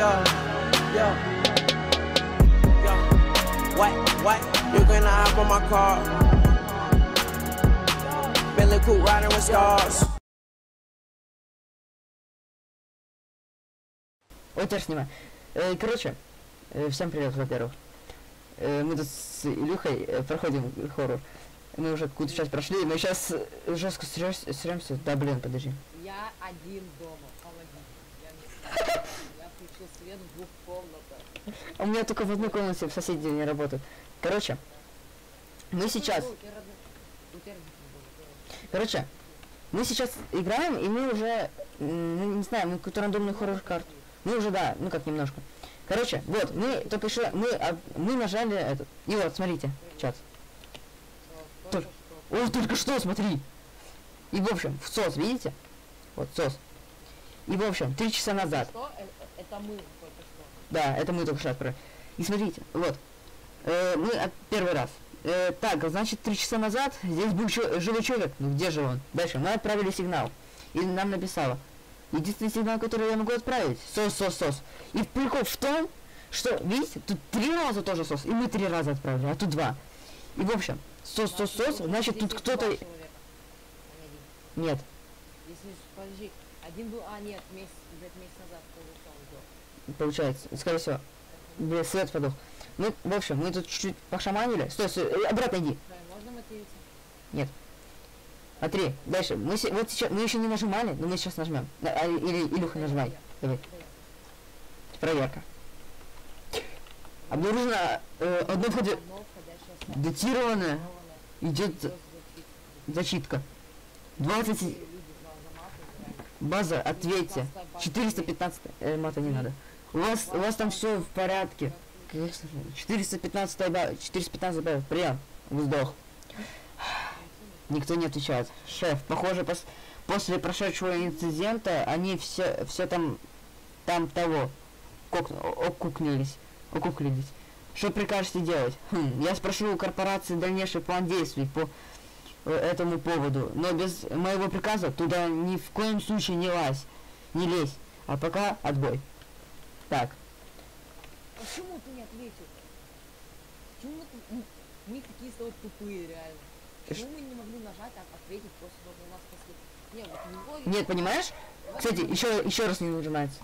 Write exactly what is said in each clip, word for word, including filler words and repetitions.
Yeah, yeah, yeah. What, what? You gonna hop on my car? Billy Cool riding with stars. Ой, теперь снимаю. Э, короче, э, всем привет, во-первых. Э, мы тут с Илюхой э, проходим хоррор. Мы уже какую-то часть прошли, мы сейчас жестко сремся. Да, блин, подожди. Я один дома, помоги. Я, я включил свет в двух комнатах. А у меня только в одной комнате, в соседней не работает. Короче, мы сейчас... Короче, мы сейчас играем, и мы уже, ну, не знаю, мы какую-то рандомную хоррор-карту. Мы уже, да, ну как немножко. Короче, вот, мы только что, мы, а, мы нажали этот. И вот, смотрите, чат. Только, о, только что, смотри. И в общем, в сос, видите? Вот, сос. И в общем, три часа назад. Что? Это мы только что. Да, это мы только что отправили. И смотрите, вот. Э, мы от, первый раз. Э, так, значит, три часа назад здесь был чё, живой человек. Ну где же он? Дальше мы отправили сигнал. И нам написало. Единственный сигнал, который я могу отправить. Сос, сос, сос. И прикол в том, что, видите, тут три раза тоже сос. И мы три раза отправили, а тут два. И в общем, сос, сос, сос, значит тут кто-то... Нет. Если, подожди, один был, а нет, месяц, блядь, месяц назад был. Получается, скорее всего. Блин, свет подох. Ну, в общем, мы тут чуть-чуть пошаманили. Стой, стой, обратно иди. Можно материться? Нет. Смотри, дальше. Мы се вот сейчас, мы еще не нажимали, но мы сейчас нажмем. А, или Илюха нажимай. Давай. Проверка. Обнаружено э, одно входе... Датированное. Идет зачитка. двадцать... База, ответьте. четыреста пятнадцать... Э, мата не надо. У вас, у вас там все в порядке. четыреста пятнадцать добавил. четыреста пятнадцать добавил. Прием. Вздох. Никто не отвечает. Шеф, похоже, пос после прошедшего инцидента они все, все там, там того, окукнились, окуклились. Что прикажете делать? Хм, я спрошу у корпорации дальнейший план действий по э, этому поводу, но без моего приказа туда ни в коем случае не лазь, не лезь. А пока отбой. Так. Почему ты не ответил? Почему мы, мы такие с тобой тупые, реально? Почему мы не могли нажать, а ответить после того, как у нас после... Нет, вот не Нет, понимаешь? Кстати, еще, еще раз не нажимается.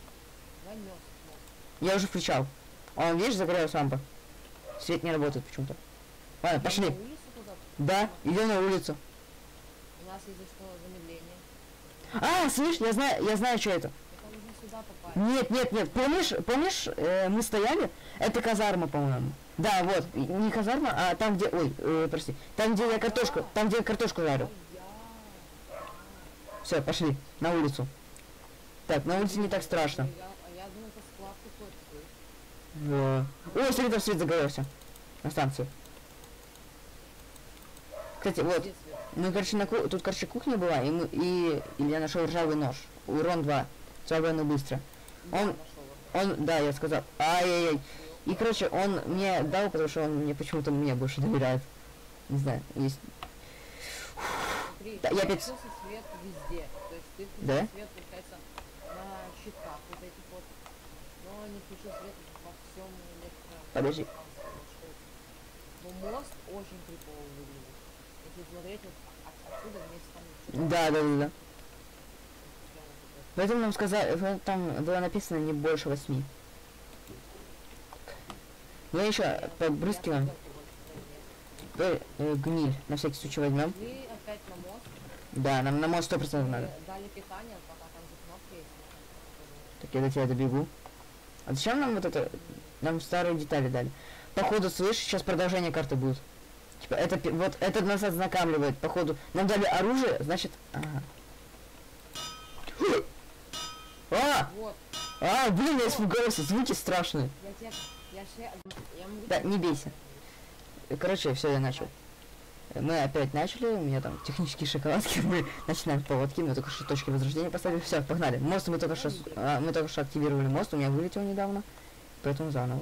Я уже включал. Он, видишь, загорелась лампа. Свет не работает почему-то. Ладно, пошли. Да, идем на улицу. У нас есть что, замедление. А, слышь, я знаю, я знаю, что это. Это нужно сюда попасть. Нет, нет, нет. Помнишь, помнишь, э, мы стояли? Это казарма, по-моему. Да, вот, не казарма, а там, где, ой, э, прости, там, где я картошку, там, где я картошку жарю. Все, пошли, на улицу. Так, на улице не так страшно. А я думал, это склад какой-то. Да. Ой, смотри, там свет загорелся. На станцию. Кстати, вот, мы, короче, на ку... тут, короче, кухня была, и, мы, и... и я нашел ржавый нож. Урон два. Слабо, но быстро. Он, он, да, я сказал, ай-яй-яй. И, короче, он мне дал, потому что он мне почему-то мне больше доверяет. Не знаю, есть... Смотри, да, я опять... свет везде. То есть ты включил да? свет, получается, на щитках вот этих вот. Но не включил свет во всем электро... Подожди. Но мост очень крипово выглядит. Если смотреть вот отсюда вместе там... Да, да, да, да. Поэтому нам сказали, там было написано не больше восьми. Я еще побрызгиваем. Э, э, гниль, на всякий случай возьмем. Мы опять на мост. Да, нам на мост сто процентов надо. Дали питание, пока там же кнопки есть. Так я до тебя добегу. А зачем нам вот это? Нам старые детали дали. Походу, слышь, сейчас продолжение карты будет. Типа, это вот это нас ознакомливает. Походу, нам дали оружие, значит. Ага. А! Вот. А, блин, я испугался, звуки страшные. Я тебе... Я ще... Я могу... Да, не бейся. Короче, все, я начал. Мы опять начали, у меня там технические шоколадки, мы начинаем поводки, мы только что точки возрождения поставили, все, погнали. Мост мы только что, а, мы только что активировали мост, у меня вылетел недавно, поэтому заново.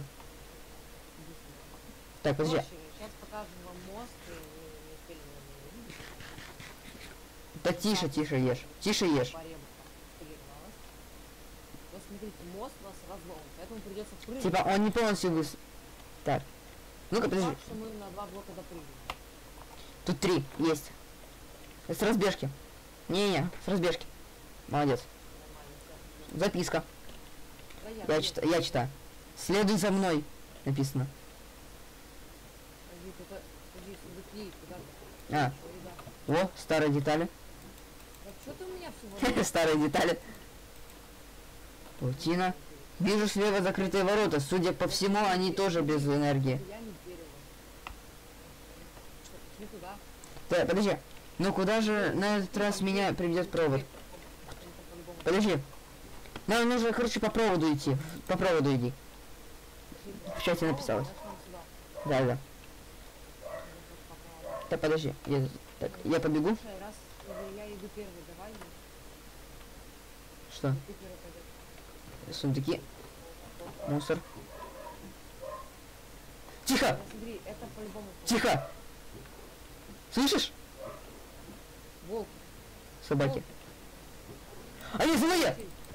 Так, подожди. Сейчас покажем вам мост, и вы не успели его увидеть. Да тише, тише ешь, тише ешь. После смотрите, мост у нас разлом, поэтому придется прыгать. Типа он не полностью выс... Так. Ну-ка, подожди. Так, что мы на два блока допрыгнем. Тут три есть. С разбежки. Не-не, с разбежки. Молодец. Нормально, всё. Записка. Да я, Я, я, чита... я читаю. Следуй за мной. Написано. Подожди, это, подожди, сундуки, куда ты? А, Что, ребят? о, старые детали. Так что ты у меня всего? Старые детали. Паутина. Вижу слева закрытые ворота. Судя по всему, они тоже без энергии. Я не верю. Что, пошли туда? Да, подожди. Ну куда же на этот раз меня приведет провод? Это по-любому. Подожди. Нам нужно, короче, по проводу идти. По проводу иди. В чате написалось. Значит, нам сюда. Да, да. Нужно по проводу. Да подожди. Я, так, я побегу. Слушай, раз э, я иду первый, давай, ну, Что? ты первый пойдешь. Сундуки. Мусор. Тихо! Да, смотри, это по-любому. Тихо! Слышишь? Волк. Собаки. Они за мной!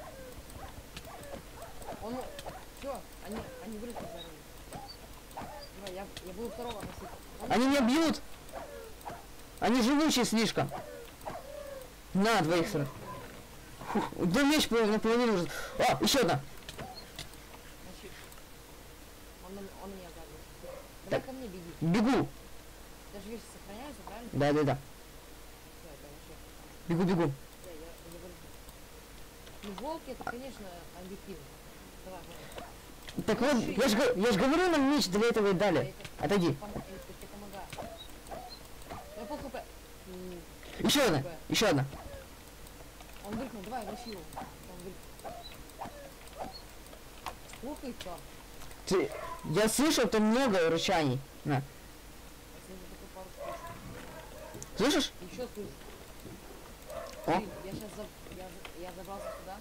Он, все, они, они вылезли за ним. Давай, я, я буду второго носить. Он- Они меня бьют! Они живучие слишком. На, двоих сразу. Фух, да меч по- наполовину уже. А, еще одна. Значит, он, на- он на меня загрузит. Давай Так. ко мне беги. Бегу. Даже вещи сохраняются, правильно? Да, да, да. Всё, это вообще. Бегу, бегу. Я, я, я вылезу. Ну, волки это, конечно, объективно. Давай, давай. Так вот, я же я ж говорю, нам меч для этого и дали. Отойди. Пом- я тебе помогаю. Я пол хп. М, Еще одна. Еще одна. Он выкнул, давай, мочи его. Он выкнул. Лукается. Ты, я слышал, там много рычаний. На. Я слышу такую пару штук. Слышишь? Еще слышу. О. Блин, я сейчас за... я, за- я забрался сюда.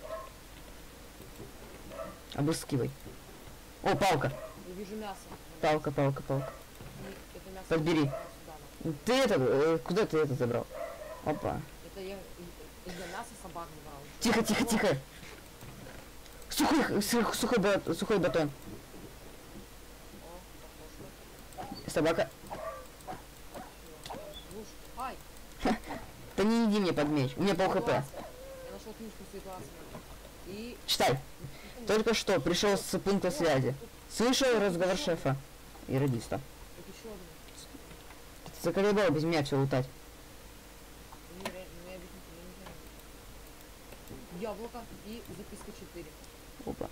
Обыскивай. О, палка. Я вижу мясо. Палка, палка, палка. И это мясо Подбери. сюда, надо. Ты это, э, куда ты это забрал? Опа. Это я из- из-за мяса собак брал. Тихо, тихо, тихо. Сухой, х- су- сухой, ба- сухой батон. О, похоже. Собака. Слушай, ай, Да не иди мне под меч. У меня пол хп. Светлана. Я нашел книжку Светланы. И... Читай. Только что пришел с пункта связи. Слышал разговор шефа и радиста. Вот еще одну. Ты заколебал без меня все лутать. Ну, ре- ну, я объясню тебе, я не знаю. Яблоко и записка четыре. Опа.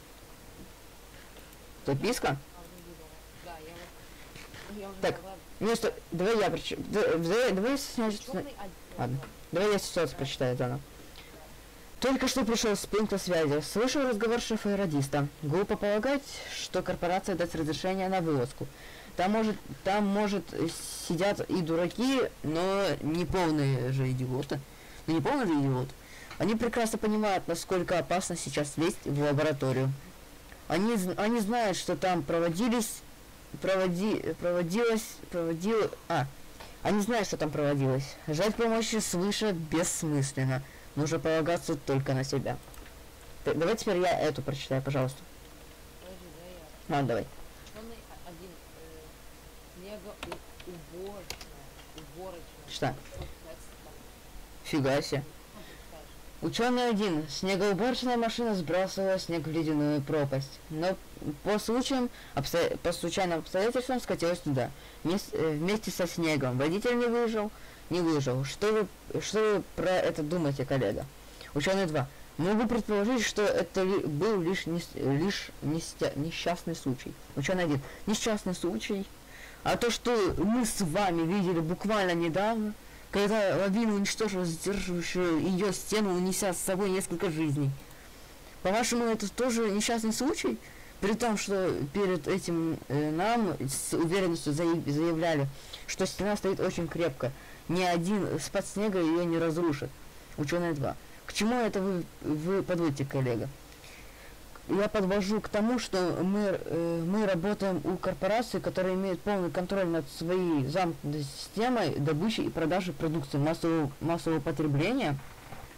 Записка? А, ну, видела. Да, я вот... Я уже Так. взяла. Ну что, давай я прочитаю. Давай, давай, снять- Чёрный один. Ладно. Давай я сейчас прочитаю заново. Только что пришел с пункта связи. Слышал разговор шефа и радиста. Глупо полагать, что корпорация даст разрешение на вылазку. Там может, там может э, сидят и дураки, но не полные же идиоты. Ну не полные же идиоты. Они прекрасно понимают, насколько опасно сейчас лезть в лабораторию. Они, з- они знают, что там проводились, проводи, проводилось, проводил, а, они знают, что там проводилось. Ждать помощи свыше бессмысленно. Нужно полагаться только на себя. Т- давай теперь я эту прочитаю, пожалуйста. Подожди, да я. Ладно, давай. Чёрный а- один. Э, снего у- уборочная. Уборочная. Что? Что кстати, там? Фига себе. Ну, ты читаешь. Ученый один. Снегоуборочная машина сбрасывала снег в ледяную пропасть. Но по случаям, обсто... по случайным обстоятельствам скатилась туда. Вместе, э, вместе со снегом. Водитель не выжил. Не выжил. Что вы, что вы про это думаете, коллега? Ученый два. Могу предположить, что это ли, был лишь, нес- лишь нестя- несчастный случай. Ученый один. Несчастный случай. А то, что мы с вами видели буквально недавно, когда лавина уничтожила сдерживающую ее стену, унеся с собой несколько жизней. По-вашему, это тоже несчастный случай? При том, что перед этим э, нам с уверенностью заяв- заявляли, что стена стоит очень крепко. Ни один спад снега ее не разрушит. Ученый два. К чему это вы, вы подводите, коллега? Я подвожу к тому, что мы, э, мы работаем у корпорации, которая имеет полный контроль над своей замкнутой системой добычи и продажи продукции массового, массового потребления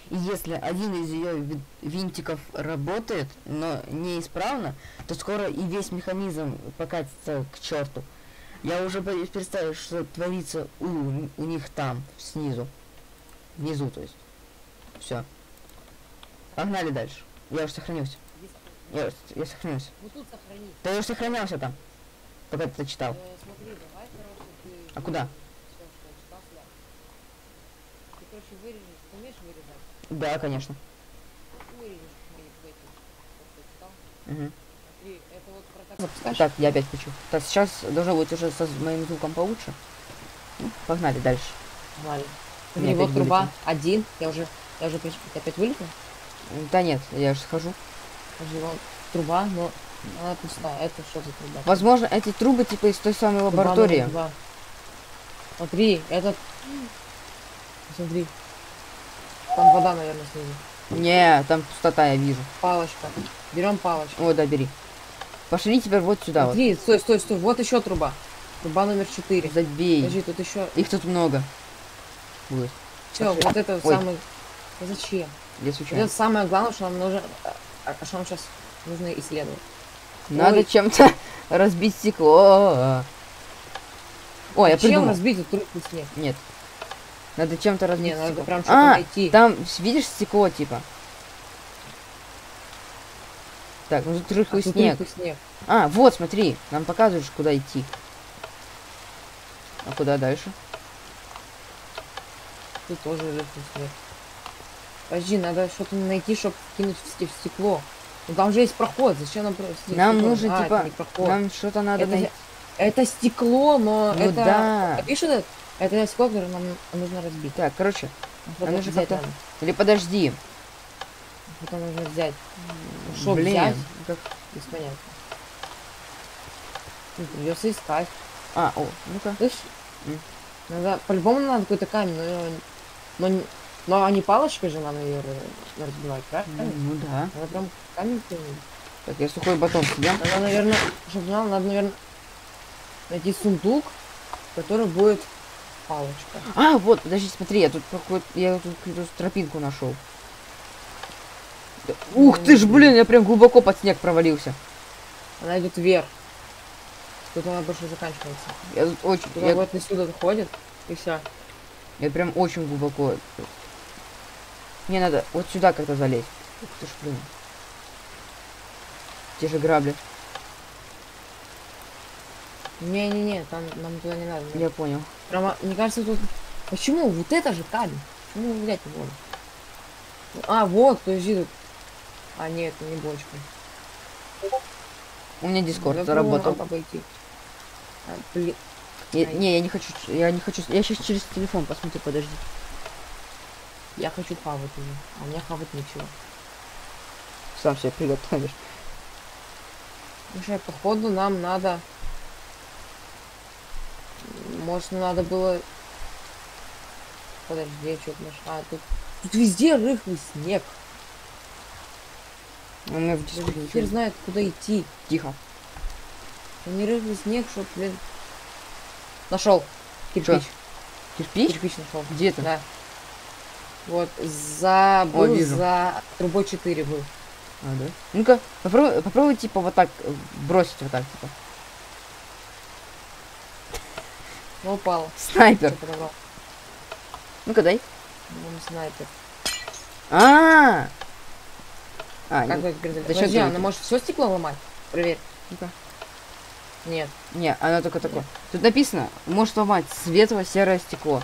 И если один из ее винтиков работает, но неисправно, то скоро и весь механизм покатится к черту. Я уже представляю, что творится у, у них там, снизу. Внизу, то есть. Все. Погнали дальше. Я уже сохранился. Я, я сохранился. Вот тут сохранить. Да я уже сохранялся там. Пока ты читал. Э, смотри, давай, короче, ты... А куда? Всё, что я читал сюда. Ты, короче, вырежешь. Ты умеешь вырезать? Да, конечно. Вырежешь мои эти, то, что я читал. Угу. Смотри, это вот про так... Запускаешь? Так, я опять хочу. Так, сейчас должно быть уже со моим звуком получше. Ну, погнали дальше. Ладно. Мне Смотри, вот опять труба вылетело. один. Я уже... Я уже... прич- Ты опять вылетел? Да нет, я же схожу. Подожди, вон труба, но она пустая. Это что за труба? Возможно, эти трубы типа из той самой Труба лаборатории. номер два. Смотри, этот... Смотри. Там вода, наверное, снизу. Не, там пустота, я вижу. Палочка. Берем палочку. О, да, бери. Пошли теперь вот сюда Смотри, стой, стой, стой. Вот еще труба. Труба номер четыре. вот. Забей. Подожди, тут еще... Их тут много. Будет. Все, Пошли. вот это Ой. самый... Да зачем? Я Вот случайно. это самое главное, что нам нужно... а, а что нам сейчас нужно исследовать. Надо Ой. чем-то разбить стекло. Ой, я Зачем придумал. разбить эту трубку снег? Нет. Надо чем-то разбить Не, надо стекло. прям что-то А, найти. там, видишь, стекло типа. Так, ну тут рыхлый А тут снег. рыхлый снег. А, вот, смотри, нам показываешь, куда идти. А куда дальше? Тут тоже рыхлый снег. Подожди, надо что-то найти, чтобы кинуть в сте- в стекло. Ну там же есть проход, зачем нам просто Нам стекло? нужно, А, типа, это не проход. нам что-то надо это, найти. это стекло, но Ну это... да. Видишь это? Это стекло, которое нам нужно разбить. Так, короче, Что-то нужно взять как-то- надо. или подожди. Что-то нужно взять. Ну, что Блин, взять? как- Без понятия. Ну, придется искать. А, о, ну-ка. Слышь? М. Надо, по-любому надо какой-то камень, но, но, не- но не палочкой же нам ее разбивать, правильно? Ну да. Надо прям камень кинуть. Так, я сухой батон съем. Надо, наверное, чтобы знал, надо, наверное, найти сундук, который будет палочка. А, вот, подожди, смотри, я тут какой я тут какую-то тропинку нашел. Ух ты ж, блин, я прям глубоко под снег провалился. Она идет вверх. Тут она больше заканчивается. Я тут очень, Туда я, вот отсюда ходит, и все. я прям очень глубоко. Мне надо вот сюда как-то залезть. Ух ты ж, блин. Те же грабли. Не-не-не, там нам туда не надо. Я понял. Прямо, мне кажется, тут... Почему? Вот это же камень. Почему взять его? А, вот, подожди, тут... А, нет, это не бочка. У меня дискорд Я заработал. пробовала обойти. А, блин. Я- Ай. не, я не хочу, я не хочу. Я сейчас через телефон посмотрю, подожди. Я хочу хавать уже. А у меня хавать нечего. Сам себе приготовишь. Слушай, походу нам надо... Может, надо было... Подожди, я что-то нашла. А, тут... Тут везде рыхлый снег. У меня в Даже дискорде хер ничего. знает, куда идти. Тихо. Это не рыхлый снег, что, блин... Нашел. Кирпич. Кирпич? Кирпич нашел. Где ты? Да. Вот, за... О, Был вижу. за трубой четыре был. А, да? Ну-ка, попробуй, попробуй, типа, вот так э, бросить вот так, типа. Ну, упал. Снайпер. Что подобрал? Ну-ка, дай. Ну, снайпер. А, а, Как ну, вы теперь залезли? зачем Подожди, ты она это? может все стекло ломать? Проверь. Ну-ка. Нет. Не, оно только такое. Тут написано, может ломать светло-серое стекло.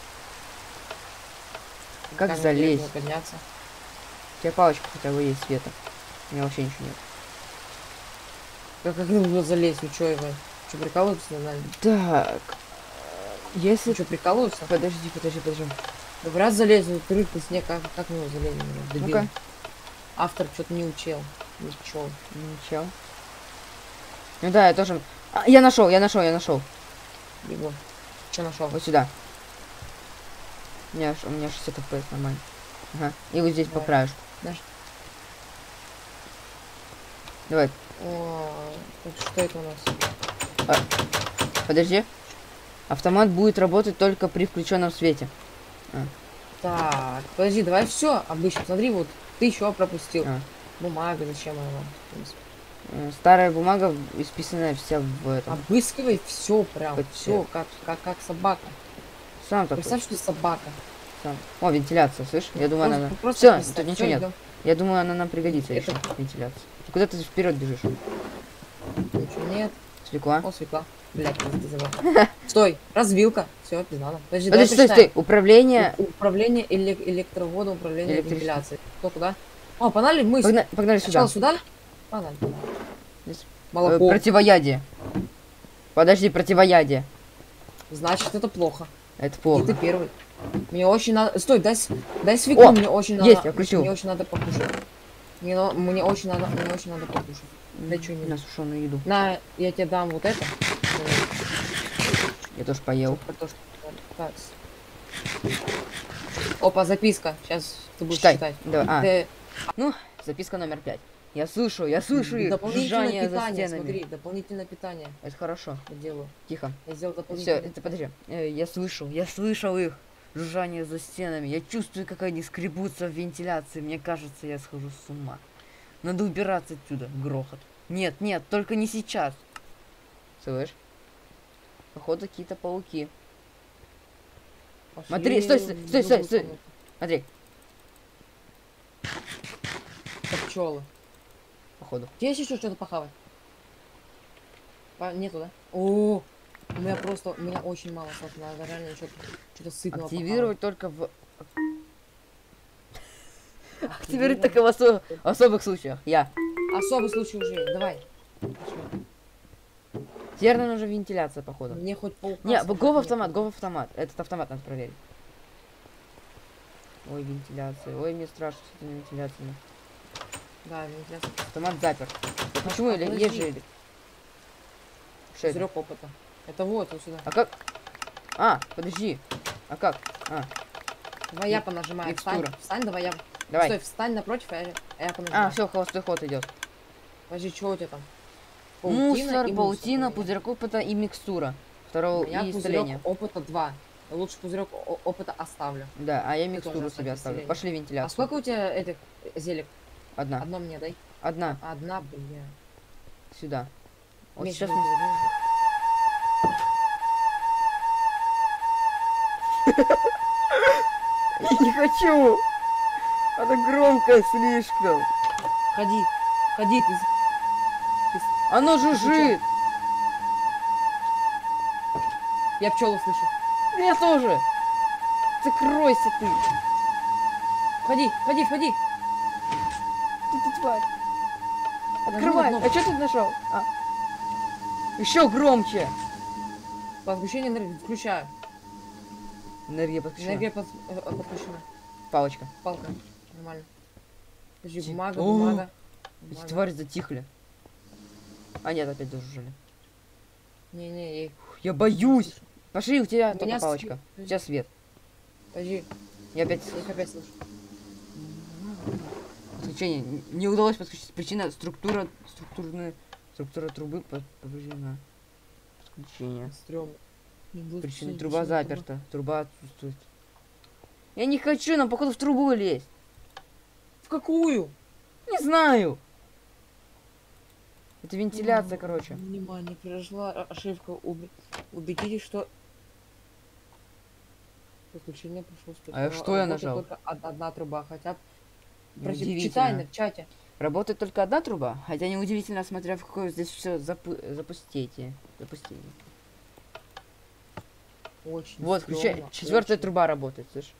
Как мне залезть? нужно подняться? У тебя палочка хотя бы есть света. У меня вообще ничего нет. Как, как нужно залезть? Вы что, его? Что, прикалываются над нами? Так. Если... Вы что, прикалываются? Подожди, подожди, подожди. Говорят, залезть, вот рыхлый снег, как, как мы его залезем? Дебил. Ну-ка. Автор что-то не учил. Не учел. Ничего. Ну да, я тоже... А, я нашел, я нашел, я нашел. Бегу. Что нашел? Вот сюда. У меня, ш- у меня шестьдесят эф пи эс нормально. Ага. И вот здесь по Давай. краешку. Наш- Давай, О, так что это у нас? подожди. Автомат будет работать только при включенном свете. А. Так, подожди, давай все обычно. Смотри, вот ты еще пропустил. А. Бумага, зачем она вам? в принципе? Э, Старая бумага, исписанная вся в этом. Обыскивай все прям, Хоть все, как, как, как собака. Сам такой. Представь, что собака. Сам. О, вентиляция, слышь? Я думаю, Просто- она... просто Все, представь, тут ничего всё, нет. идём. Я думаю, она нам пригодится Это- еще, вентиляция. Ты куда ты вперед бежишь? Ничего нет. Свекла? О, свекла. Блять, ты забыл. Стой, развилка. Все, без надо. Подожди, Подожди, стой, прочитаем. стой. Управление... У- Управление эле- электроводом, управление Электричество. вентиляцией. Кто куда? О, погнали мы. Погнали, погнали сюда. Сначала сюда? Погнали. погнали. Здесь, э, Молоко. противоядие. Подожди, противоядие. Значит, это плохо. Это И плохо. ты первый. Мне очень надо... Стой, дай, с- дай свеклу, О, мне очень надо... есть, я включил. Мне очень надо покушать. Мне, на- мне очень надо, мне очень надо покушать. Дай что-нибудь. На сушеную еду. На, я тебе дам вот это. Я тоже поел. Картошку. Так. Опа, записка. Сейчас ты будешь Читай. читать. Давай. А, Ты- ну, записка номер пять. Я слышу, я слышу их дополнительное жужжание за питание, стенами. смотри, дополнительное питание Это хорошо. я делаю. Тихо. Я сделал Все, дополнительное. это подожди. Э, Я слышал, я слышал их жужжание за стенами. Я чувствую, как они скребутся в вентиляции. Мне кажется, я схожу с ума. Надо убираться отсюда. Грохот. Нет, нет, только не сейчас. Слышь? Походу, какие-то пауки. Пошли Смотри, стой, стой, в стой, стой, другую стой. комнату. Смотри, Это пчелы. походу. Тебе есть еще что-то похавать? По- Нету, да? О, у меня просто, у меня очень мало, Саша, надо реально что-то что сытного Активировать только в... похавать. Активировать только в осо- особых случаях. Я. Особый случай уже, давай. Пошли. Теперь нам нужна вентиляция, походу. Мне хоть паука. Не, сажать го в некуда. автомат, го в автомат. Этот автомат надо проверить. Ой, вентиляция. Ой, мне страшно с этими вентиляциями. Да, вентиляция. Автомат запер. Почему? а Или подожди. есть же... или- Что это? Зрёк опыта. Это вот, вот сюда. А как? А, подожди. А как? А, Давай я понажимаю. Встань, микстура. встань, давай я. давай. Стой, встань напротив, а я, а я понажимаю. А, все, холостой ход идет. Подожди, что у тебя там? Мусор, и паутина, мусор. пузырек опыта и микстура. Второго У меня и пузырек исцеление. опыта два. Лучше пузырек о- опыта оставлю. Да, а я Ты микстуру тоже себе оставь оставлю. исцеление. Пошли А вентиляцию. сколько у тебя этих э, зелек? Одна. Одно мне дай. Одна. Одна, бля. Сюда. Вот Меньше сейчас не мы... Не хочу! Это громко слишком. Ходи, ходи, ты. с- Оно жужжит. Я пчелу слышу. Я тоже. Закройся ты. Ходи, ходи, ходи. Ты, ты тварь. Нажми Открывай. на А кнопку. что ты нашел? А. Еще громче. Подключение энергии включаю. Энергия подключена. Энергия под- э, подключена. Палочка. Палка. Нормально. Подожди, Ти- бумага, О! бумага. Эти бумага. твари затихли. А нет, опять зажужжали. Не-не, ей. Я боюсь. Пошли, у тебя У только меня палочка. свет. У тебя свет. Подожди, Я опять... я их опять слышу. Подключение. Н- Не удалось подключить. Причина структура... Структурная... Структура трубы по- повреждена. Подключение. Стрёмно. Не буду Причина всё- труба всё заперта. Труба отсутствует. Я не хочу, нам походу в трубу лезть. В какую? Не знаю. Это вентиляция, М, короче. Внимание, произошла о- ошибка. Уби- Убедитесь, что... Подключение прошло успешно. А что я Работает нажал? только од- одна труба, хотя... Прочи- Неудивительно. Читай на в чате. Работает только одна труба, хотя неудивительно, смотря в какое здесь все запу- запустите. Запустение. Очень Вот, включай. стрёмно, Четвертая очень. труба работает, слышь.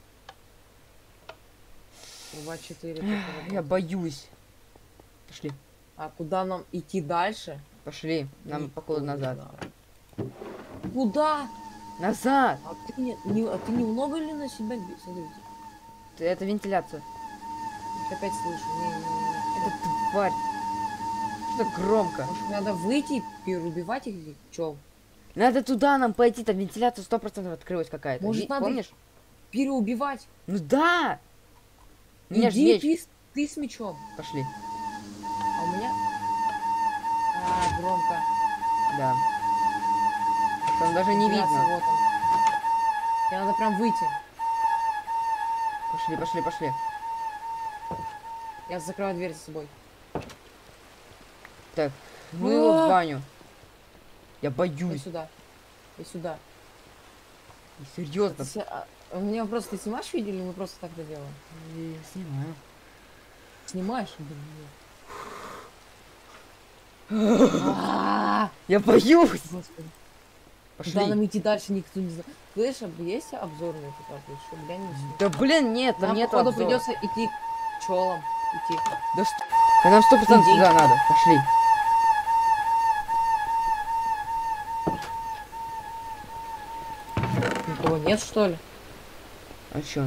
Труба четыре. только Я работает. боюсь. Пошли. А куда нам идти дальше? Пошли. Нам, Никто походу, не назад. знает. Куда? Назад! А ты, не, не- а ты немного ли на себя... би- Смотри, Ты- Это вентиляция. я опять слышу. Не-не-не. Это тварь. Что громко. Может, надо выйти и переубивать их или чё? Надо туда нам пойти, там вентиляция сто процентов открылась какая-то. Может, Ви- надо их- Помнишь? Переубивать? Ну да! Меня ж Иди меч. ты, с- ты с мечом. Пошли. А у меня... А, громко. Да. Там даже не Вентиляция, видно. Вот он. Мне надо прям выйти. Пошли, пошли, пошли. Я закрываю дверь за собой. Так, мы его в баню. Я Иди боюсь. сюда. И сюда. Серьезно. Ты се- а, У меня вопрос, ты снимаешь видео или мы просто так это делаем? Я снимаю. Снимаешь? Блин. А, Я боюсь. Господи. Пошли. Куда нам идти дальше, никто не знает. Слышь, а есть обзорные тут карту? Что, глянь, не Да блин, нет, там Нам, нет походу, обзора. придется идти к пчелам. Идти. Да что? Да нам сто процентов Иди. туда надо. Пошли. Никого нет, что ли? А чё?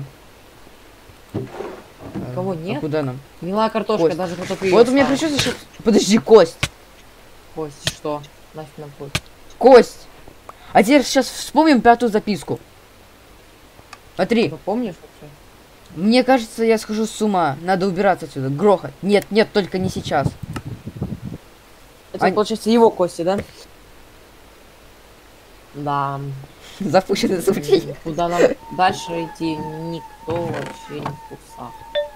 Кого А нет? куда нам? Гнилая картошка, Кость. даже кто-то её Вот у меня оставил. причём сейчас... Подожди, кость. Кость, что? Нафиг нам кость. Кость. А теперь сейчас вспомним пятую записку. Смотри, Ты помнишь вообще? мне кажется, я схожу с ума. Надо убираться отсюда. Грохот. Нет, нет, только не сейчас. Это, Ань- получается, его кости, да? Да. Запущенное звучание. Куда нам дальше идти, никто вообще не в курсах.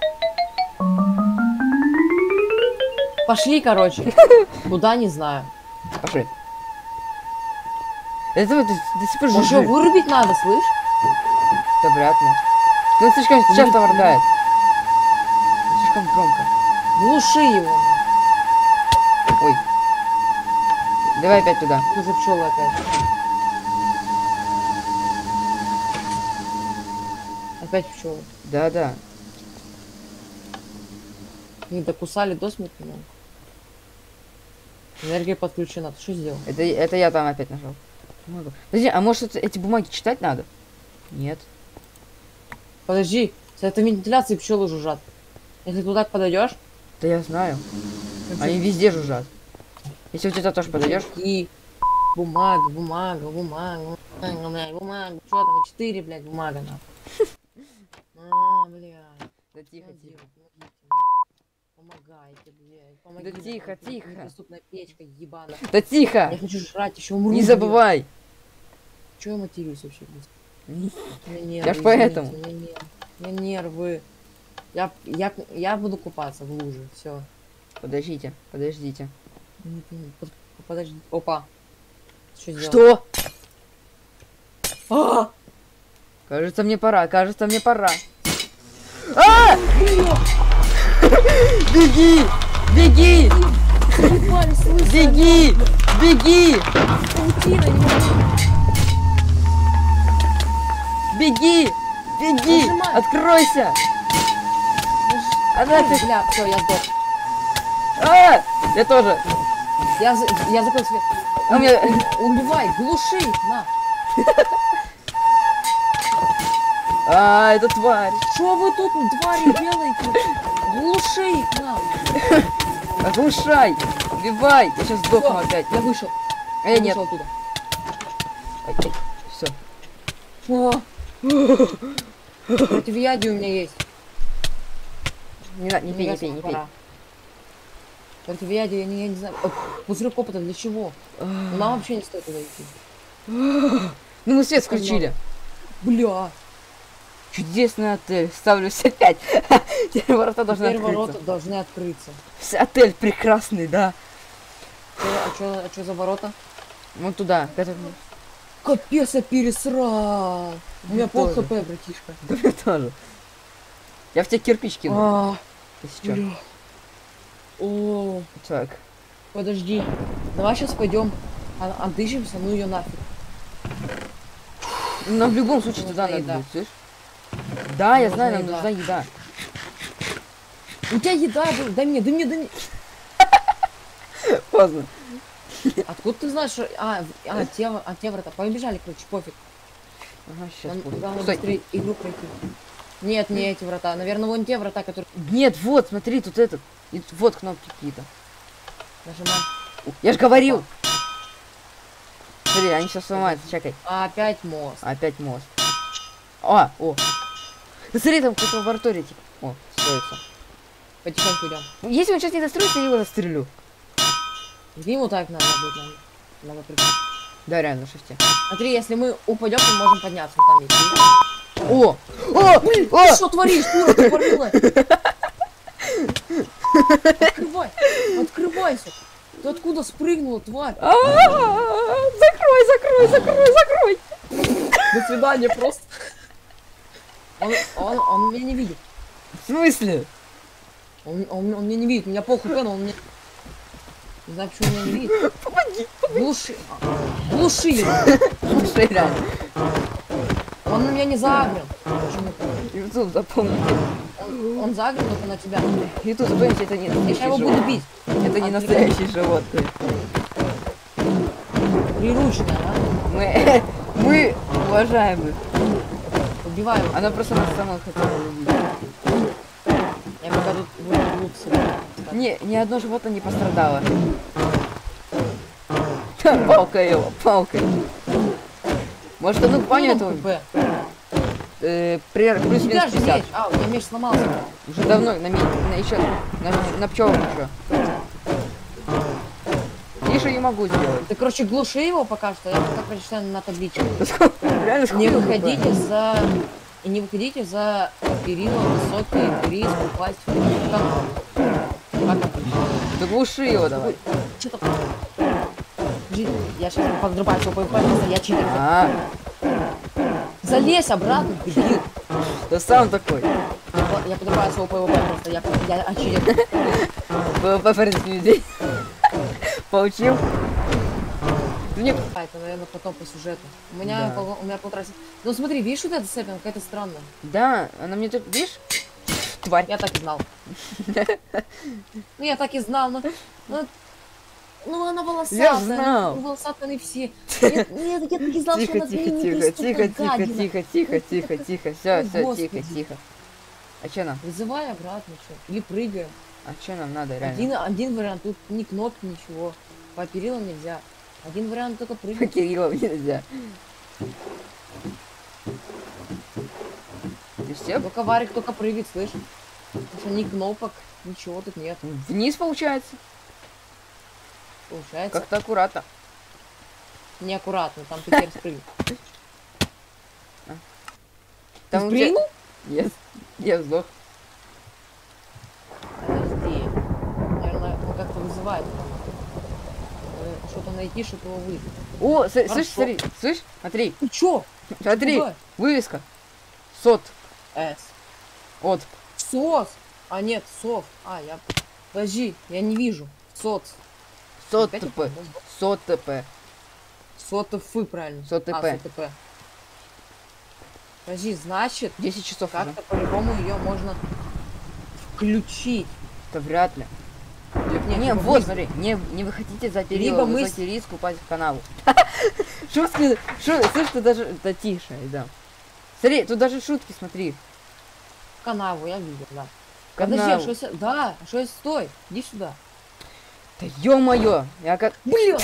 Пошли, короче. Куда, не знаю. Пошли. Это вот до, до сих пор Может, жужжит. его вырубить надо, слышь? Да вряд ли. Он слишком часто моргает. Слишком громко. Глуши его. Ой. Давай опять туда. Тут уже пчелы опять. Опять пчелы. Да, да. Не докусали до смерти, но... Энергия подключена. Ты что сделал? Это, это я там опять нажал. Бумагу. Подожди, а может это- эти бумаги читать надо? Нет. Подожди, с этой вентиляции пчелы жужжат. Если туда подойдешь, Да я знаю. Они везде жужжат. Если у тебя тоже подойдешь. и бумага, бумага, бумага, бумага, блядь, бумага. Что там? Четыре, блядь, бумага на. А, блядь. Да Что делать? Помогите мне. Помогайте, блядь. Да Помогите, тихо, блядь, тихо. Неприступная печка, ебаная. Да тихо! Я хочу жрать, еще умру. Не забывай! Че я матерюсь вообще, блядь? Не- У меня нервы, Я ж извините, поэтому. У меня нервы. У меня нервы. Я, я, я буду купаться в луже, все. Подождите, подождите. Подожди. Опа. Что сделал? Что? А! Кажется, мне пора, кажется, мне пора. А! Беги! Беги! Ебали, слышь, Беги! Беги! паутина, не могу. Беги! Беги! Нажимай. Откройся! А нафиг! Бля, все, я сдох. А! Я тоже! Я, за- я закрыл свет. А у меня... Убивай, глуши, на. А, это тварь! Что вы тут, твари, делаете? Глуши их, на. Оглушай! Убивай! Я сейчас сдохну Всё, опять. Я вышел. А я нет. вышел оттуда. Все. О. Противоядие у меня есть. Не, на- не Мне пей, не кажется, пей, не пей. пора. Противоядие, я не, я не знаю. О, пузырек опыта для чего? Ну, нам вообще не стоит туда идти. Ну мы свет Сказал. включили. Бля. Чудесный отель. Ставлю все пять. Теперь ворота должны Теперь открыться. ворота должны открыться. Вс- Отель прекрасный, да. Чё- а что а чё за ворота? Вон туда. к этому. Капец, я пересрал. У меня пол тоже. хп, братишка. Да мне тоже. Я в тебя кирпич кину. А, Если чё. бля. О, Так. подожди. Давай сейчас пойдем. А- Отдышимся, ну ее нафиг. Ну, нам в любом случае Нужна туда надо еда. будет, слышь? Да, я Нужна знаю, нам еда. нужна еда. У тебя еда была. Дай мне, дай мне, дай мне. Поздно. Откуда ты знаешь, что... А, в- а, те, а те врата. Побежали, короче, пофиг. Ага, сейчас. Нам главное Стой. быстрее игру пройти. Нет, не эти врата. Наверное, вон те врата, которые... Нет, вот, смотри, тут этот. И тут вот кнопки какие-то. Нажимаем. Я же говорил. Смотри, они сейчас сломаются, чекай. А, опять мост. Опять мост. А, о. Да смотри, там какая-то лаборатория, типа. О, строится. Потихоньку идем. Ну, если он сейчас не достроится, я его застрелю. К нему так надо будет нам. Надо прыгнуть. Да, реально, на шифте. Смотри, если мы упадем, мы можем подняться. Там есть. видишь? О! О! Блин, О! ты что творишь, дура тупорылая? Открывай, открывайся. Ты откуда спрыгнула, тварь? А, закрой, закрой, закрой, закрой. До свидания просто. Он, он, он меня не видит. В смысле? Он, он, он меня не видит. У меня пол хп, но он меня... Не знаю, почему меня не видит. Помоги. Глуши. Глуши его. Слушай, реально. Он на меня не загрел. Почему-то. Ютуб, запомните. Он, он загрел только на тебя. Ютуб, запомните, это не Я настоящий его буду животное. бить. Это не настоящий животное. Приручная, да? Мы, мы уважаем их. Убиваю его. Она просто нас сама хотела любить. Я пока тут буду лук собирать. Не, ни одно животное не пострадало. Палка его, палкой. Может, одну баню эту Б. э, при- У плюс-минус тебя же пятьдесят. меч. А, у меня меч сломался. Уже давно на, ми- на еще на, на пчелах еще. Тише не могу сделать. Ты, короче, глуши его пока что. Я пока прочитаю на табличке. Реально Не сколько выходите за... И не выходите за перила высокий риск упасть в канал. Как это? Да глуши его давай. Что там? Подожди, я сейчас подрубаю свой просто я читер. А, Залезь обратно, дебил. ты сам такой. Я подрубаю своего ПВП просто, я, я читер. ПВП против людей. Получил? Мне... А, это, наверное, потом по сюжету. У меня, Да. пол- у меня полтора... с- Ну смотри, видишь вот эта цепь, она какая-то странная. Да, она мне тут, видишь? Тварь. Я так и знал. Ну я так и знал, но... но- Ну она волосатая. Я знал. Ну, волосатые они все. Нет, нет, я так и знал, Тихо, что она тихо, знаменитая тихо, столько тихо, тихо, гадина. тихо, тихо, тихо, тихо, все, О, все, Господи. тихо, тихо. А че нам? Вызывай обратно, что? Или прыгаем. А че нам надо реально? Один, один вариант, тут ни кнопки, ничего. По перилам нельзя. Один вариант только По прыгать. Кириллову нельзя. И все? Только Варик только прыгать, слышишь? Потому что ни кнопок, ничего тут нет. Вниз получается. Получается, Как-то аккуратно. неаккуратно, там ты теперь спрыгнул. Ты у тебя- спрыгнул? Нет, я сдох. Подожди. Наверное, он как-то вызывает. Э, Что-то найти, что-то его вызвать. О, с- слышь, Хорошо. смотри, слышь, смотри, Ты чё? смотри, Куда? вывеска. Сот, С. от. Сос. А нет, сов. А, я... Подожди, я не вижу. Соц. Сот Опять ТП. упал? Сот ТП. Сотф, правильно. СОТП. А, СОТП. Подожди, значит, десять часов уже. как-то по-любому ее можно включить. Это вряд ли. Нет, Не, типа вот, вызвать. смотри, не, не выходите за перила, Либо мы высокий риск упасть в канаву. Шутки, шу- слышь, ты даже, да тише, да. Смотри, тут даже шутки, смотри. Канаву, я видел, да. Канаву. Подожди, а что если... Да, а что если... Стой, иди сюда. Да ё-моё, я как Блин!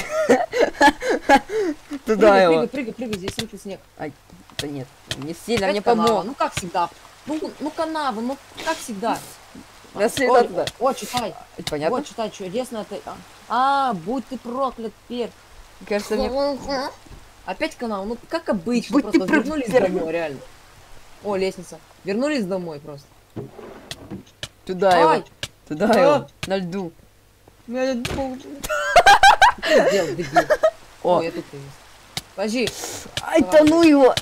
туда Прыгай, его. прыгай, прыгай, прыгай, здесь рыхлый снег. Ай, да нет, не сильно, Опять мне канава, помог. Ну как всегда. Ну, ну канава, ну как всегда. Я всегда Ой, туда. О, читай. Понятно? Вот, читай, чудесно это. А, будь ты проклят, пер. Кажется, мне... Опять канал, ну как обычно, Будь ты просто проклят, вернулись пер. домой, реально. О, лестница. Вернулись домой просто. Туда Ай! его, туда А! его, на льду. Я не помню. Что ты сделал, дебил? О, О, я тут появился. Подожди. ай, давай. тону его.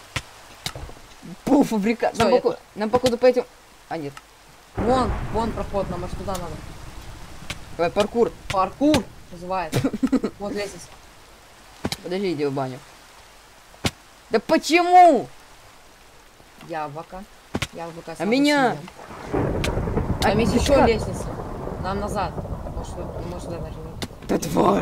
Пу, фабрикат. Всё, Нам, я походу, нам походу по этим... А, нет. Вон, вон проход, нам аж туда надо. Давай, паркур. Паркур называется. Вот лестница. Подожди, иди в баню. Да почему? Яблоко. Яблоко. А сразу меня? съедем. Там есть еще как? лестница. Нам назад. Может, вы- может, сюда даже не... Да тварь.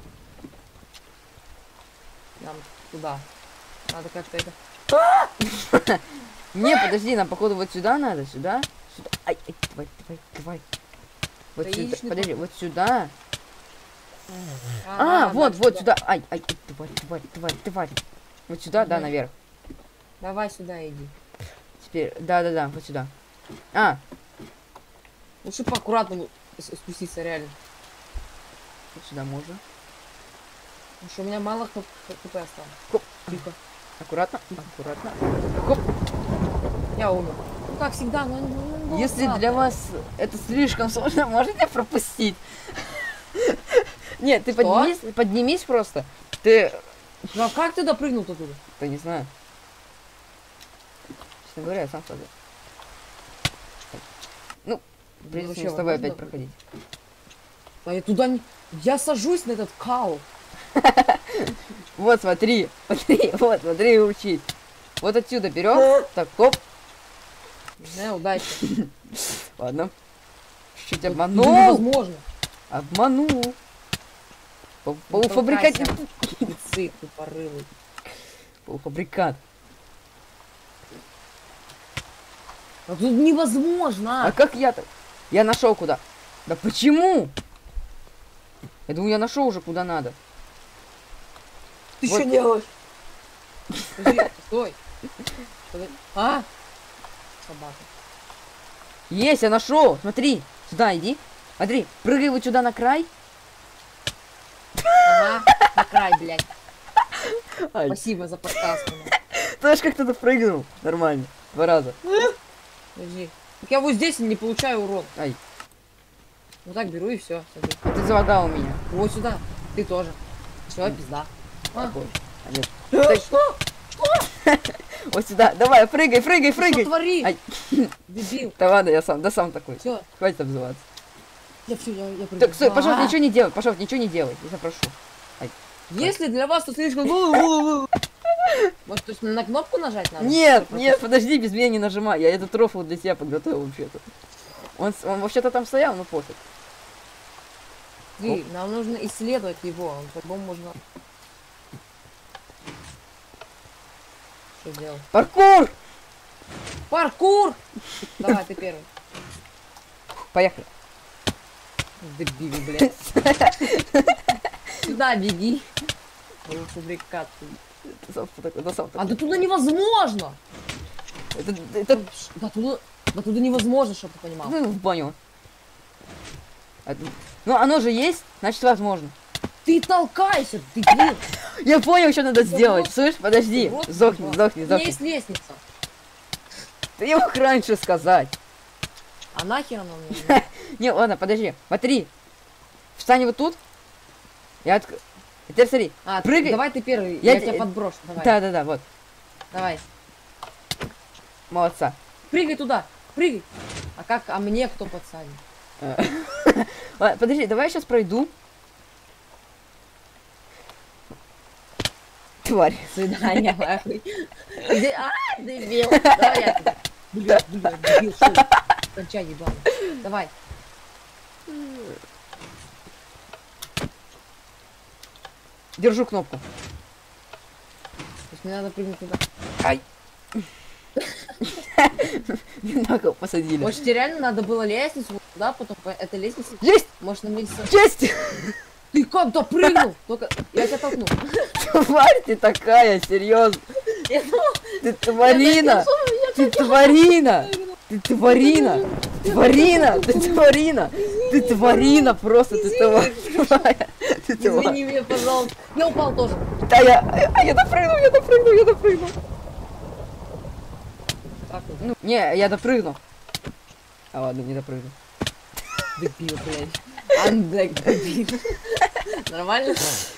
Нам туда. Надо как-то это... Не, подожди, нам походу вот сюда надо, сюда. Сюда. Ай, ай, давай, давай, давай. Вот Да сюда. яичный Подожди, поход. вот сюда. Ага, А, вот, да, вот сюда. Ай, ай, ай, тварь, тварь, тварь, тварь. Вот сюда, да, Мгм. наверх. Давай сюда иди. Теперь, да, да, да, вот сюда. А, Лучше поаккуратному с- спуститься, реально. вот сюда можно. Потому что у меня мало хп хп осталось. Хоп. Тихо. Аккуратно, аккуратно. Я умер. Ну, как всегда, но... ну, ну, Если ладно. для вас это слишком сложно, можете пропустить. Нет, ты Что? поднимись, поднимись просто. Ты... Ну, а как ты допрыгнул-то туда? Да не знаю. Честно говоря, я сам сажу. Ну, придется вообще мне с тобой возможно опять будет? проходить. А я туда не... Я сажусь на этот кал. Вот, смотри, смотри, вот, смотри и учись. Вот отсюда берем. Так, хоп. Не, удачи. Ладно. Чуть-чуть Тут обманул. невозможно. Обманул. Пол- Не Полуфабрикат. толкайся, Ицик тупорылый. Полуфабрикат. А тут невозможно. А как я-то? Я нашел куда. Да почему? Я думаю, я нашел уже куда надо. Ты вот. что делаешь? Подожди, стой. Подожди. А? Собака. Есть, я нашел. Смотри, сюда иди. Смотри, прыгай вот сюда на край. Ага, на край, блядь. Ай, Спасибо за подсказку. ты аж как кто-то прыгнул. Нормально. Два раза. Подожди. Так я вот здесь не получаю урон. Ай, Вот так беру и все. а ты залагал меня. Вот сюда. Ты тоже. Все, пизда. А, Такой. А нет. э, что? Вот сюда. Давай, прыгай, прыгай, Ты прыгай. что творишь? Ай. Дебил. Да ладно, я сам, да сам такой. Все, Хватит обзываться. я все, я, я прыгаю. Так, стой, пожалуйста, А, ничего не делай. Пожалуйста, ничего не делай. Я тебя прошу. Если для вас то слишком... Может, то есть на кнопку нажать надо? Нет, нет, подожди, без меня не нажимай. Я этот рофл для тебя подготовил вообще-то. Он, с- он вообще-то там стоял, но пофиг. Ты, нам нужно исследовать его. Он по-любому можно... Что делать? Паркур! Паркур! Давай, ты первый. Поехали. Дебил, блядь. Сюда беги. Полуфабрикат. Ты сам такой, да сам А такой. до туда невозможно! Это, это, До туда, до туда невозможно, чтобы ты понимал. ну, в баню. Это- ну, оно же есть, значит, возможно. Ты толкайся, ты блин. Я понял, что надо Да сделать. вот. Слышь, подожди. Вот, Сдохни, вот. сдохни, У меня сдохни. есть лестница. Ты не мог раньше сказать. А нахер она мне? нужна? Не, ладно, подожди. Смотри. Встань вот тут. Я отк... Теперь смотри. А, Прыгай. давай ты первый, Я я, те- тебя подброшу. Давай. Да-да-да, вот. Давай. Молодца. Прыгай туда, прыгай. А как, а мне кто подсадит? Ладно, подожди, давай я сейчас пройду. Тварь. Свидание, нахуй. Иди- А, дебил. Давай я тебя. Блядь, блядь, дебил, что ли? Кончай, ебаный. Давай. Держу кнопку. То есть мне надо прыгнуть туда. Ай. Не на кого посадили. Может, тебе реально надо было лестницу вот туда, потом по этой лестнице. Есть! Может, на месяц. Есть! Ты как допрыгнул? Только я тебя толкну. Тварь ты такая, серьезно. Я думала, Ты тварина! Ты тварина! Ты тварина! Тварина! Ты тварина! Ты тварина просто! Ты тварь! Ты тварь! извини меня, пожалуйста. Я упал тоже. Да я... а, я допрыгнул, я допрыгнул, я допрыгнул. Так вот. Ну, не, я допрыгнул. А ладно, не допрыгнул. Дебил, блядь. Андек, дебил. Нормально?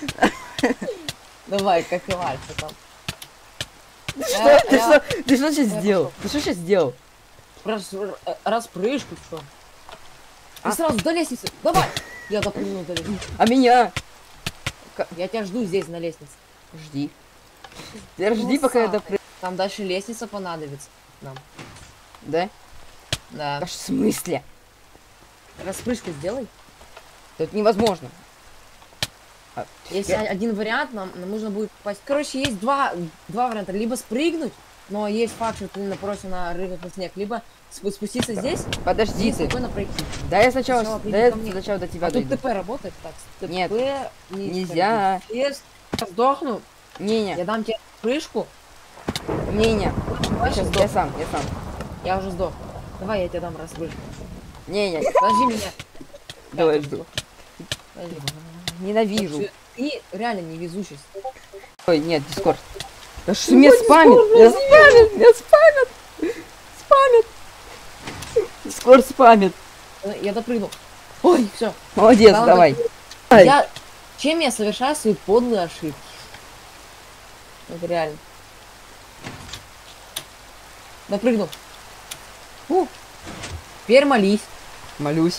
Давай, как и Вальса там. Что? Ты что? Ты что сейчас я сделал? пошел. Ты что сейчас сделал? Раз, распрыжку, что? А? И сразу до лестницы. Давай! Я допрыгнул до лестницы. А меня? Я тебя жду здесь на лестнице. Жди. Ты жди, пока я Волосатый. допрыгну. Там дальше лестница понадобится нам. Да? Да. Да в смысле? Распрыжку сделай. Это невозможно. А, Есть я- один вариант, нам, нам нужно будет попасть. Короче, есть два, два варианта. Либо спрыгнуть, но есть факт, что ты напросишь на рынок на снег, либо спу- спуститься здесь Подожди и ты. спокойно пройти. Да я сначала, Сначала да приди я ко мне. сначала до тебя А тут дойду. ТП работает так. ТП Нет, не нельзя. Если я сдохну, я Не-не, дам тебе прыжку. не-не. Давай Сейчас, сейчас я сдох. сам, я сам. Я уже сдох. Давай я тебе дам распрыжку. Не-не, Подожди меня. давай Я жду. Подожди. Ненавижу. Ты реально невезучий. Ой, нет, Дискорд. Да что меня спамит? Меня спамит, меня спамит. Спамит. Скоро спамит. Я допрыгнул. Ой, все. Молодец, Да, давай. Я... Чем я совершаю свои подлые ошибки? Это реально. Допрыгнул. У. Теперь молись. Молюсь.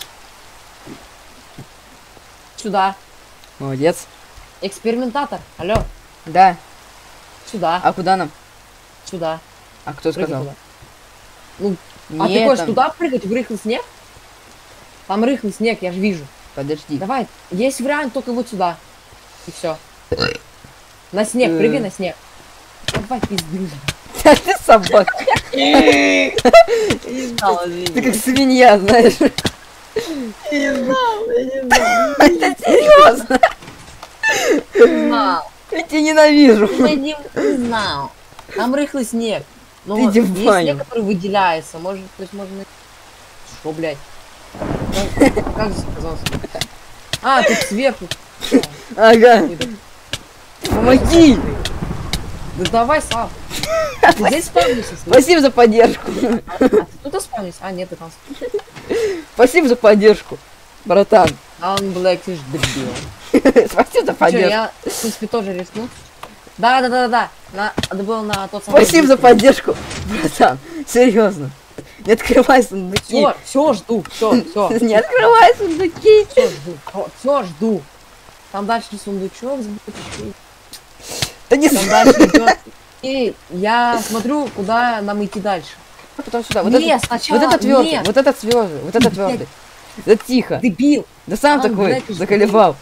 Сюда. Молодец. Экспериментатор. Алло. Да. Сюда. А куда нам? Сюда. А кто Прыгай сказал? туда. Ну, а ты Нет, хочешь там- туда прыгать, в рыхлый снег? Там рыхлый снег, я же вижу. Подожди. Давай, есть вариант только вот сюда. И все. На снег, Э. прыгай на снег. Давай, пизды. Ты собака. Не знал, Ты как свинья, знаешь. не знал, я не знал. Это серьезно. Не знал. Я тебя ненавижу. Я не, не знал. Там рыхлый снег. Но Ты вот иди в есть баню. снег, который выделяется. Может, то есть можно... Что, блядь? Как, как здесь оказался? А, тут сверху. Всё, Ага. выйду. Помоги. Да давай сам. Ты здесь спавнишься? слышишь? Спасибо за поддержку. А ты тут спавнишься? А, нет, ты там. Спасибо за поддержку, братан. А он, блядь, ты ж дебил. Спасибо за Чё, поддержку. я, в принципе, тоже рискну. Да, да, да, да, да. На, это было на тот самый... Спасибо за поддержку, братан. Серьезно. Не открывай сундуки. Все, все жду, все, все. Не открывай сундуки. Все жду, все жду. Там дальше сундучок с бутылочкой. Да не Там знаю. дальше идет. И я смотрю, куда нам идти дальше. Потом сюда. Вот Нет, это, сначала, вот это твердый, нет. вот это твердый, вот это твердый. Да тихо. Дебил. Да сам А, такой блядь, ты ж заколебал.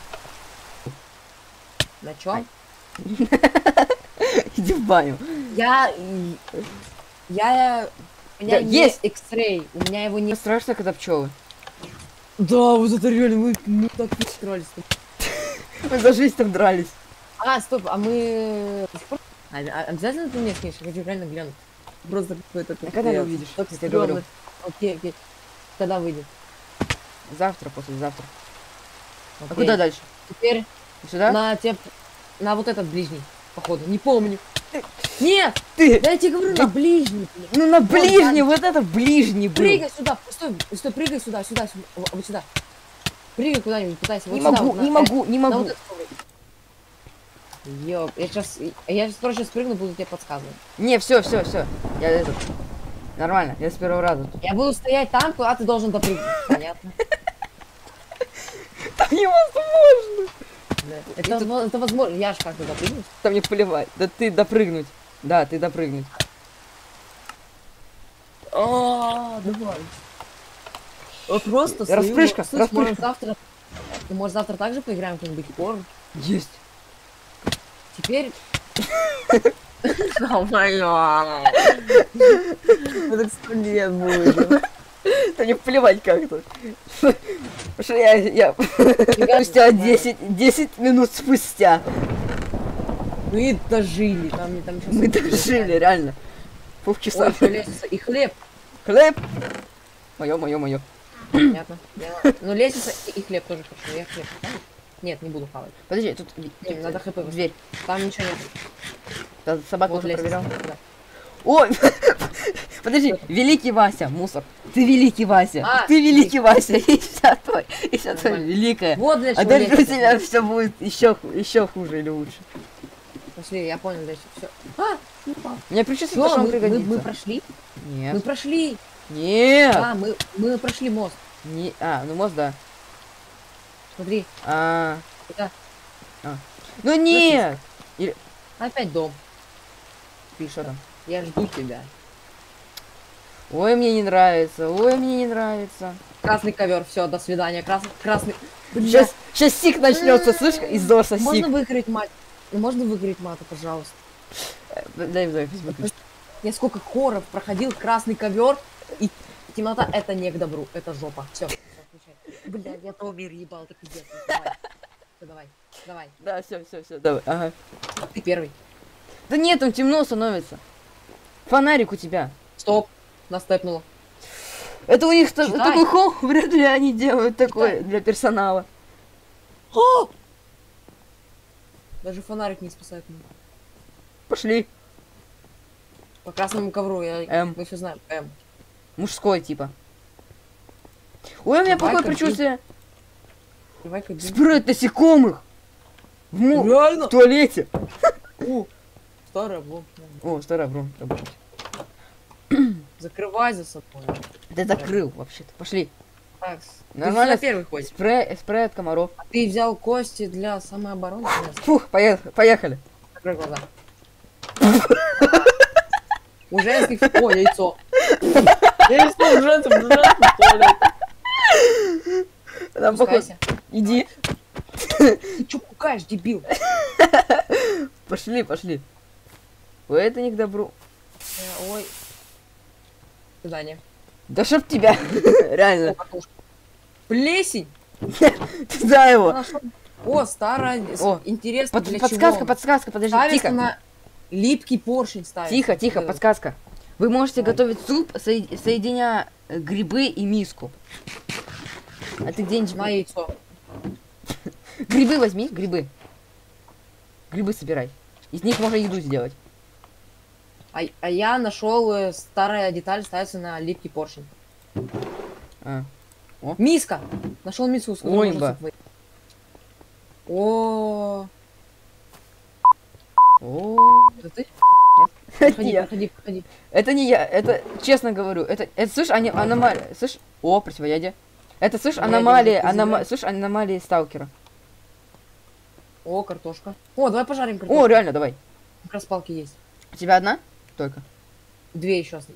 На чем? Иди в баню. Я... и- Я... У меня Да, не есть. X-Ray, у меня его не... Не страшно, когда пчелы. Да, вот это реально, мы, мы так устроились. Мы за жизнь там дрались. А, стоп, а мы... до сих пор- А, а- обязательно ты мне скинешь? Я хочу реально глянуть. Просто какой-то... А когда я- увидишь? так Я тебе говорю. стрёмно. Окей, окей. Когда выйдет? Завтра, послезавтра. А Окей. куда дальше? Теперь Сюда? на те... На вот этот ближний, походу. Не помню. Нет! Ты! Да я тебе говорю, на ближний. блин. Ну на Вот, ближний, да. вот это ближний был. Прыгай сюда, стой, стой, прыгай сюда, сюда, сюда, вот вот сюда. Прыгай куда-нибудь, пытайся. Вот Не сюда, могу, вот на- не могу, не на могу. вот этот коврик. Ёп, я сейчас, я сейчас тоже спрыгну, буду тебе подсказывать. Не, все, все, все. Я этот. Нормально, я с первого раза тут. Я буду стоять там, куда ты должен допрыгнуть. Понятно. Там невозможно. Да. Это, во- это возможно. Я ж как-то допрыгнусь. Там не плевать. Да ты допрыгнуть. Да, ты допрыгнуть. А, давай. Вот просто стою, Распрыжка, слышь, распрыжка. может завтра, ну, может завтра также поиграем в какой-нибудь порно? Есть. Теперь... Мы так сто лет будем. Да не плевать как-то. Потому что я, я спустя десять, десять минут спустя. Мы дожили, там, там еще... Мы дожили, реально. Ой, Полчаса. еще лестница и хлеб. Хлеб. Мое, мое, мое. Понятно. Я- Ну, лестница и и хлеб тоже хочу. Я хлеб хаваю? Нет, не буду хавать. Подожди, тут Не, надо хп выставить. дверь. Там ничего нет. Да, собаку Вот уже лестница. проверял. Да. Ой, подожди, великий Вася, мусор. Ты великий Вася. А, Ты великий Вася. И вся твоя, и вся твоя Нормально. великая. Вот для А чего дальше у лестница. тебя все будет еще, еще хуже или лучше. Пошли, я понял, дальше. Все. А, упал. Мне причем Всё, что мы, он мы, пригодится. мы прошли. Мы Нет. прошли. Нет. Да, мы, мы прошли мост. Не... А, ну мост, да. Смотри, А, это ну нет. опять дом. Ты что там? Я жду тебя. Ой, мне не нравится. Ой, мне не нравится. Красный ковер, все, до свидания. Красный, красный. Сейчас, сейчас сик начнется, слышь, из Дорса Можно сик. выкрыть мат? Ну, можно выкрыть мату, пожалуйста. Дай мне запись выключить. Я сколько хоров проходил, красный ковер и темнота, это не к добру, это жопа. Все, бля, я то мир ебал, ты пиздец. Давай, Всё, давай, давай, Да, все, все, все, давай. Ага. ты первый. Да нет, там темно становится. Фонарик у тебя. Стоп, нас тэпнуло. Это у них та- Читай. такой холл, вряд ли они делают такое Читай. для персонала. Даже фонарик не спасает меня. Пошли. По красному ковру, я... М. Мы все знаем. М. Мужской, типа. Ой, у меня Давай, плохое как предчувствие. Давай-ка... Спрей от насекомых. В, му- Реально? в туалете. О, старый облом. О, старый оброн работает. Закрывай за собой. Ты закрыл вообще-то. Пошли. Так, Нормально. ты первый ходишь. Спрей, спрей от комаров. А ты взял кости для самообороны? Нет, Фух, поехали. поехали. закрой глаза. У женских... О, яйцо. Яйцо у женских, у женских туалете. Там похож- Спускайся. Иди. Ты чё пугаешь, дебил? Пошли, пошли. Ой, это не к добру. Э, Ой. Свидание. Да чтоб тебя. Реально. Плесень? Туда его. Нашел. О, старая. О, Интересно, Под- для подсказка, чего? подсказка, подожди, Ставится тихо. на липкий поршень ставится. Тихо, тихо, Э, подсказка. Вы можете Давай. готовить суп, соед- соединяя э, грибы и миску. А ты где-нибудь... На яйцо. Грибы возьми, грибы. Грибы собирай. Из них можно еду сделать. А, а я нашел э, старая деталь, ставится на липкий поршень. А. Миска! Нашел миску, с которой Ой, можно ба. суп варить. О, О, это ты? это Проходи, я. проходи, проходи. Это не я, это честно говорю. Это, это слышь, ани- аномалия. Слышь, о, противоядие. Это слышь, Противоядие аномалия, запрещено. анома... слышь, аномалии сталкера. О, картошка. О, давай пожарим картошку. О, реально, давай. Как раз палки есть. У тебя одна? Только. Две еще. осталось.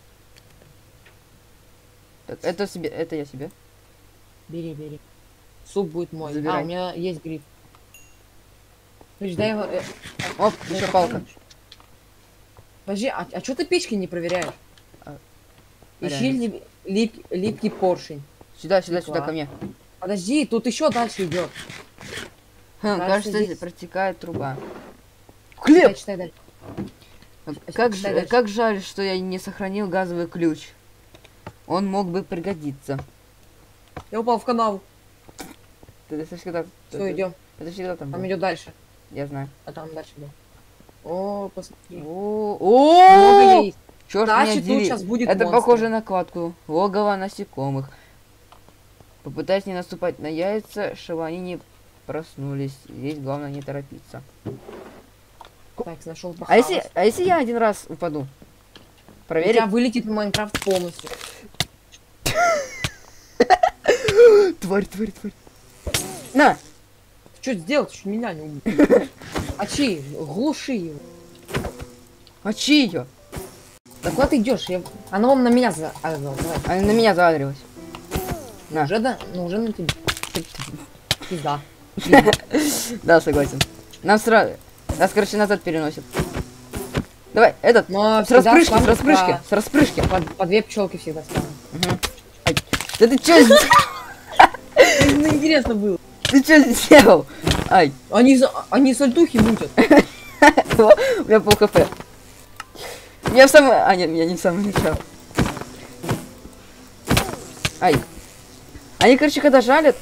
Так, это себе, это я себе. Бери, бери. Суп будет мой. Забирай. А, у меня есть гриб. Подожди, дай его... э, Оп, дай еще его палка. покажешь. Подожди, а, а что ты печки не проверяешь? А, Ищи реально. лип- лип- липкий поршень. Сюда, сюда, Прикла. сюда, ко мне. Подожди, тут еще дальше идет. Хм, Кажется, кажется, здесь- протекает труба. Читай, Хлеб! читай дальше. Как, читай ж- дальше. как жаль, что я не сохранил газовый ключ. Он мог бы пригодиться. Я упал в канаву. Ты, ты всегда... ты- Все, идем. Это всегда там Там было. идет дальше. Я знаю. А там дальше идем. О, посмотри. О, Много о, есть. Черт Значит, меня тут дери. сейчас будет Это монстр. похоже на кладку. Логово насекомых. Попытаясь не наступать на яйца, чтобы они не проснулись. Здесь главное не торопиться. Так, нашел А если, а если я один раз упаду? У Проверить? тебя вылетит Майнкрафт полностью. Тварь, тварь, тварь. На! Что сделать? Чуть меня не убил. А чей? Глуши его. А чьи ее? Да куда ты идешь? Я... Она вам на меня за... А, давай. Она на меня загрелась. На. Уже да? Ну уже на тебя. Пизда. Да, согласен. Нам сразу... Нас, короче, назад переносит. Давай, этот. Но С распрыжки, с всегда распрыжки, с распрыжки. По, по две пчелки всегда ставим. Мгм. Ай. Да ты чё, сделал? Ну интересно было. Ты чё сделал? Ай, Они, за- они сальтухи мутят. у меня пол хп. Я в самое... А, нет, я не в самое начало. Ай. Они, короче, когда жалят...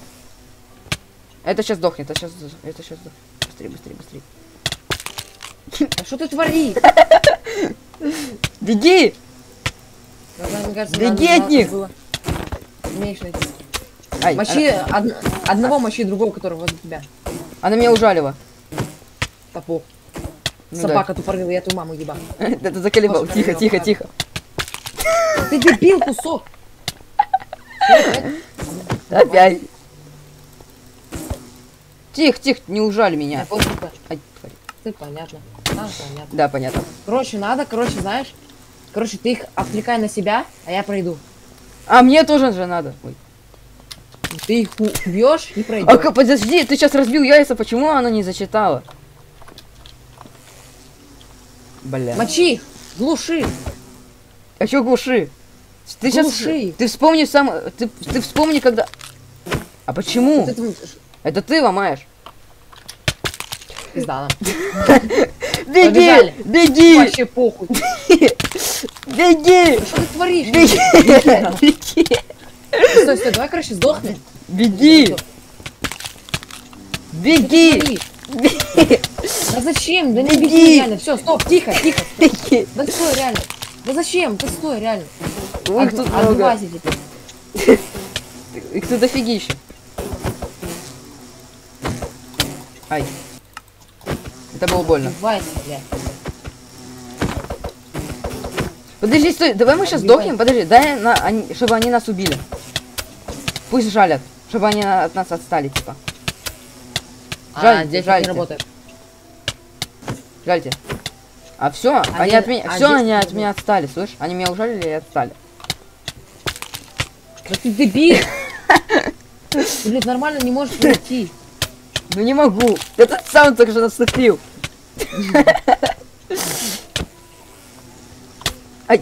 Это сейчас сдохнет, это сейчас... Это сейчас сдохнет. Быстрее, быстрее, быстрее. А что ты творишь? Беги! Надо, мне кажется, Беги надо- от надо них! было. Умеешь найти. Ай, Мочи она, од- одного мочи другого, который возле тебя. она меня ужалила. Топор. Ну Собака тупорылая, я твою маму ебал. да. Это заколебал. Господи, Тихо, я тихо, вот тихо. Ты дебил, кусок! Опять. Тихо, тихо, не ужали Я меня. понял, что Ай, тварь. ты понятно. А, понятно. Да, понятно. Короче, надо, короче, знаешь, короче, ты их отвлекай на себя, а я пройду. А мне тоже же надо. Ой. Ты их у- убьешь и пройдешь. А, ка- подожди, ты сейчас разбил яйца, почему она не зачитала? Бля. Мочи их, глуши. А чё глуши? Ты сейчас... Глуши. Ты вспомни сам... Ты, ты вспомни, когда... А почему? Вот это вот Это ты ломаешь. пизда нам. Беги! Побежали. Беги! Вообще похуй. Беги! Что ты творишь? Беги! Беги! Стой, стой, давай, короче, сдохни. Беги! Беги! Смотри. Беги! Да Да зачем? Да не Беги. беги, реально. Все, стоп, тихо, тихо. Беги. Да стой, реально. Да зачем? Да стой, реально. Ой, От- тут много. отбивайся теперь. Их тут дофигища. Ай. Это было больно. Отбивайся, блядь. Подожди, стой, давай мы сейчас Отбивай. сдохнем. Подожди, дай, на, они, чтобы они нас убили. Пусть жалят, чтобы они на- от нас отстали, типа. Жаль, А, здесь это жальте. не работает. Жальте. А все, они здесь- от меня, а все, здесь они не от меня отстали, слышь? Они меня ужалили и отстали. Да ты дебил. Ты, блядь, нормально не можешь пройти. Ну не могу. Этот сам только что наступил. Ай.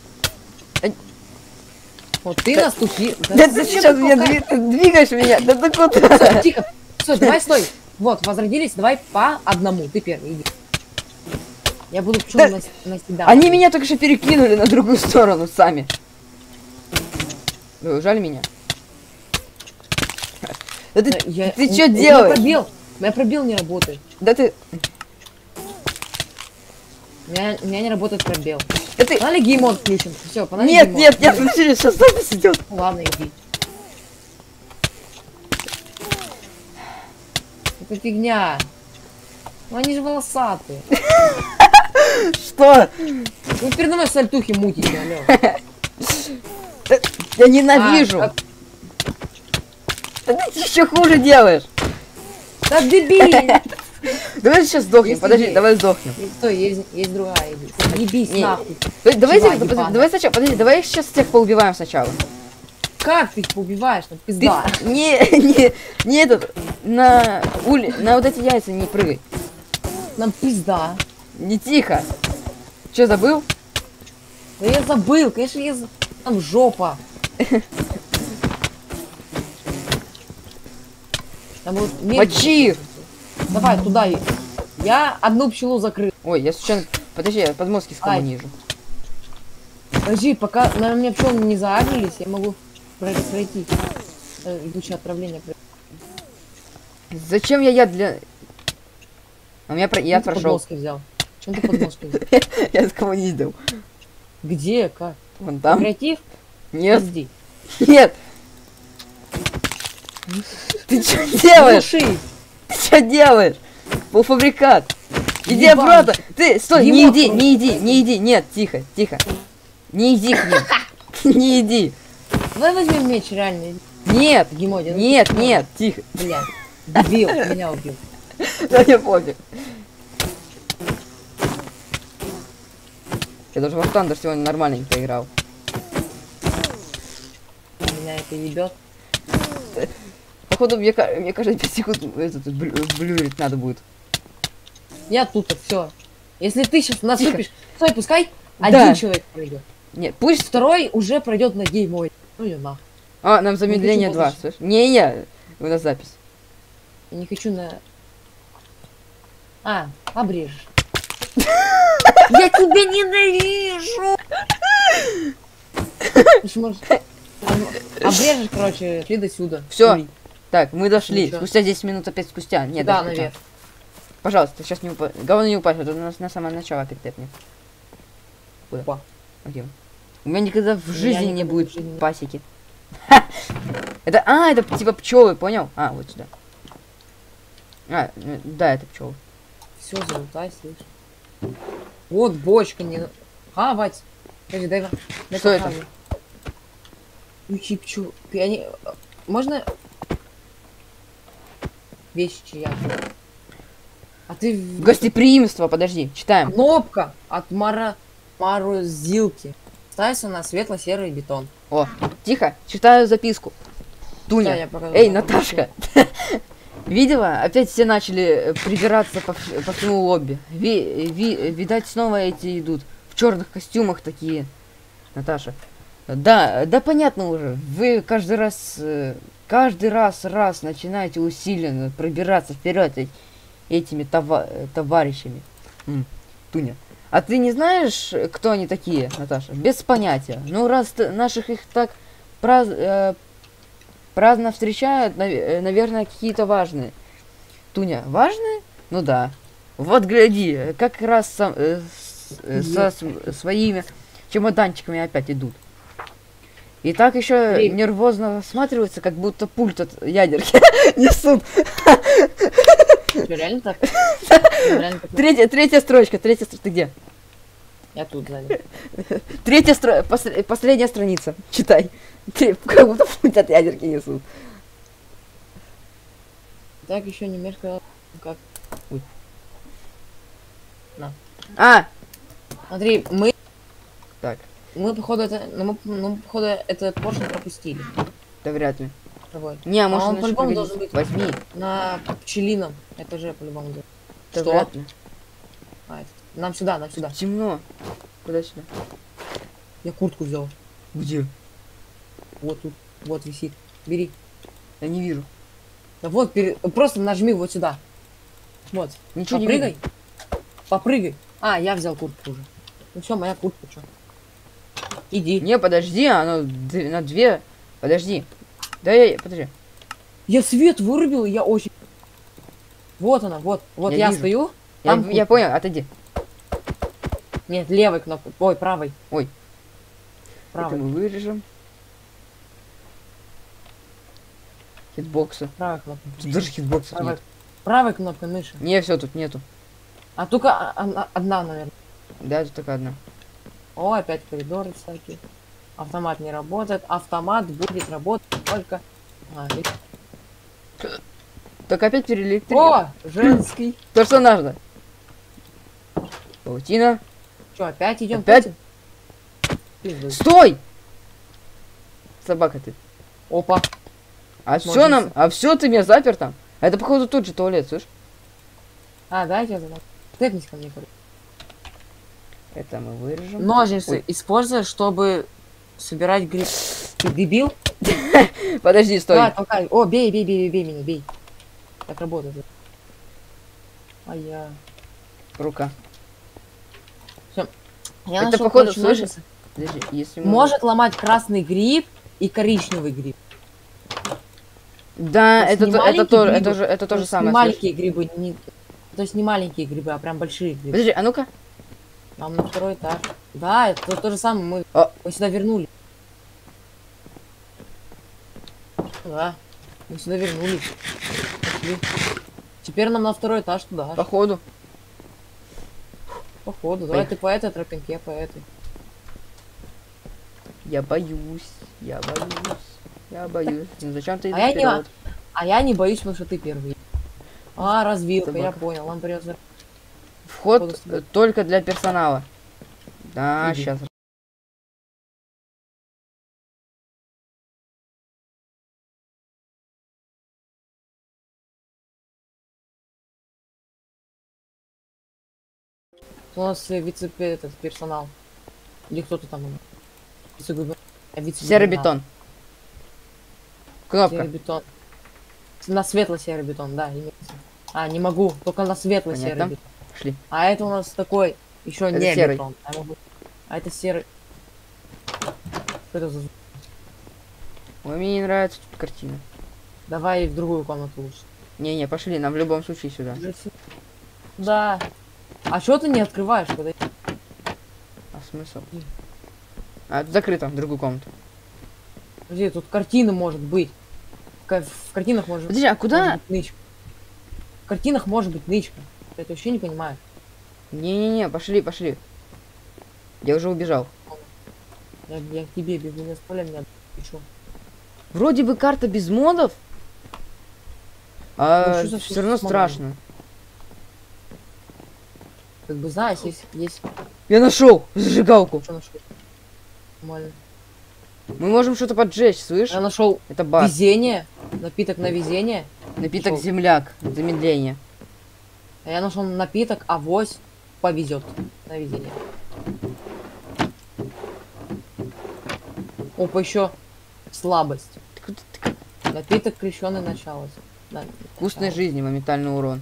Вот ты наступил. Да Да ты зачем сейчас ты меня толкаешь? дви- ты двигаешь меня. Да ты куда? Стой, тихо. Стой, давай, стой. Вот, возродились, давай по одному. Ты первый, иди. Я буду пчел Да. нас- наседать. Они меня только что перекинули на другую сторону сами. Вы ужали меня? Да ты, Да, я- ты у- что у меня делаешь? пробел. У меня пробел не работает. Да ты, У меня, у меня не работает пробел. да ты. Погнали геймод включим. Все, погнали Нет, геймод. нет, нет, включили, сейчас запись идет. Ну ладно, иди. Это фигня. Ну они же волосатые. Что? Вы передо мной сальтухи мутите, алло. Я ненавижу. А, Да ты еще хуже делаешь. Да дебиль! Давай сейчас сдохнем, Если подожди, есть. давай сдохнем. Стой, есть, есть другая идея. Ебись Не. нахуй. Давай, давайте, Чувак, подожди, ебаный. давай сначала, подожди, давай их сейчас всех поубиваем сначала. Как ты их поубиваешь? Там Ты пизда. не, не, не этот, на ули, на вот эти яйца не прыгай. Нам пизда. Не тихо. Че, забыл? Да я забыл, конечно, я за- там жопа. Там вот медленно. Мочи их. Давай, туда. и- Я одну пчелу закрыл. Ой, я случайно, подожди, я подмозги Ай. скоммунижу. Подожди, пока на меня пчелы не заагрились, я могу прой- пройти. Э, Идущее отправление. Зачем я яд для... А у меня про... я Чем ты прошел. подмозги взял? Чем ты подмозги взял? Я скоммунизил. Где? Как? Вон там. Креатив? Нет, Подожди. нет. Ты что делаешь? Глуши. Ты что делаешь? Полуфабрикат. Иди Ебан. обратно. Ты, стой, не Ебан. иди, не иди, не иди. Нет, тихо, тихо. Не иди к ним. Не иди. Давай возьмем меч, реально. Нет, Гемоди. ну нет, ты нет, тихо. что? Блядь. Дебил, меня убил. Да мне пофиг. Я даже в Thunder сегодня нормально не поиграл. Меня это ебет. Походу, мне, ка- мне кажется, пять секунд этот, блю- блюрить надо будет. Я тут, все. Если ты сейчас наступишь, стой, пускай Да. один человек пройдет. Нет, пусть... Второй уже пройдет на геймой. Ну я нахуй. А, нам замедление хочу два, послушать. слышь? Не-не, у нас запись. Я не хочу на... А, обрежешь. Я тебя ненавижу! Ты ж можешь- Обрежешь, короче, шли до сюда. Всё. Уй. Так, мы дошли. Ничего. Спустя десять минут опять спустя. Нет, Да, даже наверх. спустя. Пожалуйста, сейчас не упасть. Говно не упасть, это у нас на самое начало перетепнет. Куда? Опа. Окей. У меня никогда в жизни не никогда будет в жизни не- пасеки. Это, а, это типа пчелы, понял? А, вот сюда. А, э, да, это пчелы. Все, залутай, слышь. Вот бочка не... Хавать. Подожди, дай, дай Что это? похаваю. Ключи пчел. Ты они... Можно... Вещи я. А ты... в- Гостеприимство, подожди, читаем. Кнопка от Мара... Морозилки. Ставится на светло-серый бетон. О, тихо, читаю записку. Да, Туня. я покажу, Эй, я Наташка. Видела? Опять все начали э, прибираться по, вс- по всему лобби. Ви- ви- видать, снова эти идут. В черных костюмах такие. Наташа. Да, да понятно уже. Вы каждый раз, э, каждый раз, раз начинаете усиленно пробираться вперед э- этими това- э, товарищами. М, Туня. А ты не знаешь, э, кто они такие, Наташа? Без понятия. Ну, раз ты- наших их так праз- э, праздно встречают, нав- э, наверное, какие-то важные. Туня, важные? Ну да. Вот гляди, как раз сам, э, с- э, со св- своими чемоданчиками опять идут. И так еще Смотри. нервозно осматриваются, как будто пульт от ядерки несут. Что, реально так? Реально так? Третья, третья строчка, третья строчка. Ты где? Я тут сзади. Третья стро... пос- последняя страница. Читай. Ты как будто пульт от ядерки несут. Так еще немножко как. А! Смотри, мы, Так, мы походу это, ну, мы, ну, мы, походу этот поршень пропустили. да вряд ли. с тобой. Не, а А может он он по-любому еще должен быть. Возьми. На пчелином этаже по-любому. будет. Да Что? вряд ли. А, это- нам сюда, нам сюда. Темно. Куда сюда? Я куртку взял. Где? Вот тут, вот висит. Бери. Я не вижу. Да вот, пере- просто нажми вот сюда. Вот. Ничего не Попрыгай. видно. Попрыгай. А, я взял куртку уже. Ну все, моя куртка, что? Иди. Не, подожди, оно д- на две. Подожди. Да я, подожди. Я свет вырубил, и я очень... Вот она, вот. Вот Я я, вижу. стою. Я, Там я куртка. понял, отойди. Нет, левой кнопкой. Ой, правой. Ой. Это Правой. мы вырежем. Хитбоксы. Правой кнопкой. Тут даже хитбоксов Правой. нет. Правой кнопкой мыши. Не, все тут нету. А только а- одна, одна, наверное. Да, тут только одна. О, опять коридоры всякие. Автомат не работает. Автомат будет работать только... А, и- Только опять переэлектрик. О, женский. То, что нужно. Паутина. Что, опять идем? Опять? Стой! Собака ты. Опа. А все Можно нам, с- а все ты меня запер там. А это походу тот же туалет, слышь? А, дайте я задам. Тэпнись ко мне, короче. Это мы вырежем. Ножницы Ой. используй, чтобы собирать гриб. Ты дебил? Подожди, стой. Давай, толкай. О, бей, бей, бей, бей, бей меня, бей. Так работает. А я... Рука. Я Это, нашел, походу, короче, слышишь? ножницы. Подожди, если мы- Может ломать красный гриб и коричневый гриб. Да, То есть это, не то, это, маленькие то, грибы, это, же, это то То же есть самое. не слышь? маленькие грибы, не... то есть не маленькие грибы, а прям большие грибы. Подожди, а ну-ка. Нам на второй этаж. Да, это то, то же самое, мы, А. мы сюда вернули. Да, мы сюда вернулись. Пошли. Теперь нам на второй этаж туда. Походу. Походу, давай Поехали. ты по этой тропинке, я по этой. Я боюсь. Я боюсь. Я боюсь. Ну зачем ты А я идешь не- вперед? А я не боюсь, потому что ты первый. А, развилка, я Собака. понял, нам придется... Вход Походу, с- э, только для персонала. Да, Иди. сейчас. У нас э, вице этот персонал. Или кто-то там. Вице-губер- а, вице-губернатор. Серый бетон. Кнопка. Серый бетон. На светло-серый бетон, да, имеется. А, не могу, только на светло-серый Понятно. бетон. Пошли. А это у нас такой еще Это не серый. бетон. А, могу- а это серый. Что это за звук? Ой, мне не нравится тут картина. Давай в другую комнату лучше. Не-не, пошли, нам в любом случае сюда. Да. А что ты не открываешь, когда... А смысл? А, тут закрыто, в другую комнату. Подожди, тут картина может быть. В, ка- в картинах может, Подожди, а может куда? быть нычка. В картинах может быть нычка. Я это вообще не понимаю. Не-не-не, пошли, пошли. Я уже убежал. Я, я к тебе бегу, не оставляй меня. Ты чё? Вроде бы карта без модов. А Ну, что за все равно с модами? страшно. Как бы знаешь, есть, есть Я нашел зажигалку. что нашел. Нормально. Мы можем что-то поджечь, слышь? Я нашел Это бар. везение, напиток на везение. Напиток нашел. земляк. Замедление. А я нашел напиток авось повезет на везение. Опа, еще слабость. Ты куда- ты Напиток крещеный начало. Да, Вкусной начало. жизни, моментальный урон.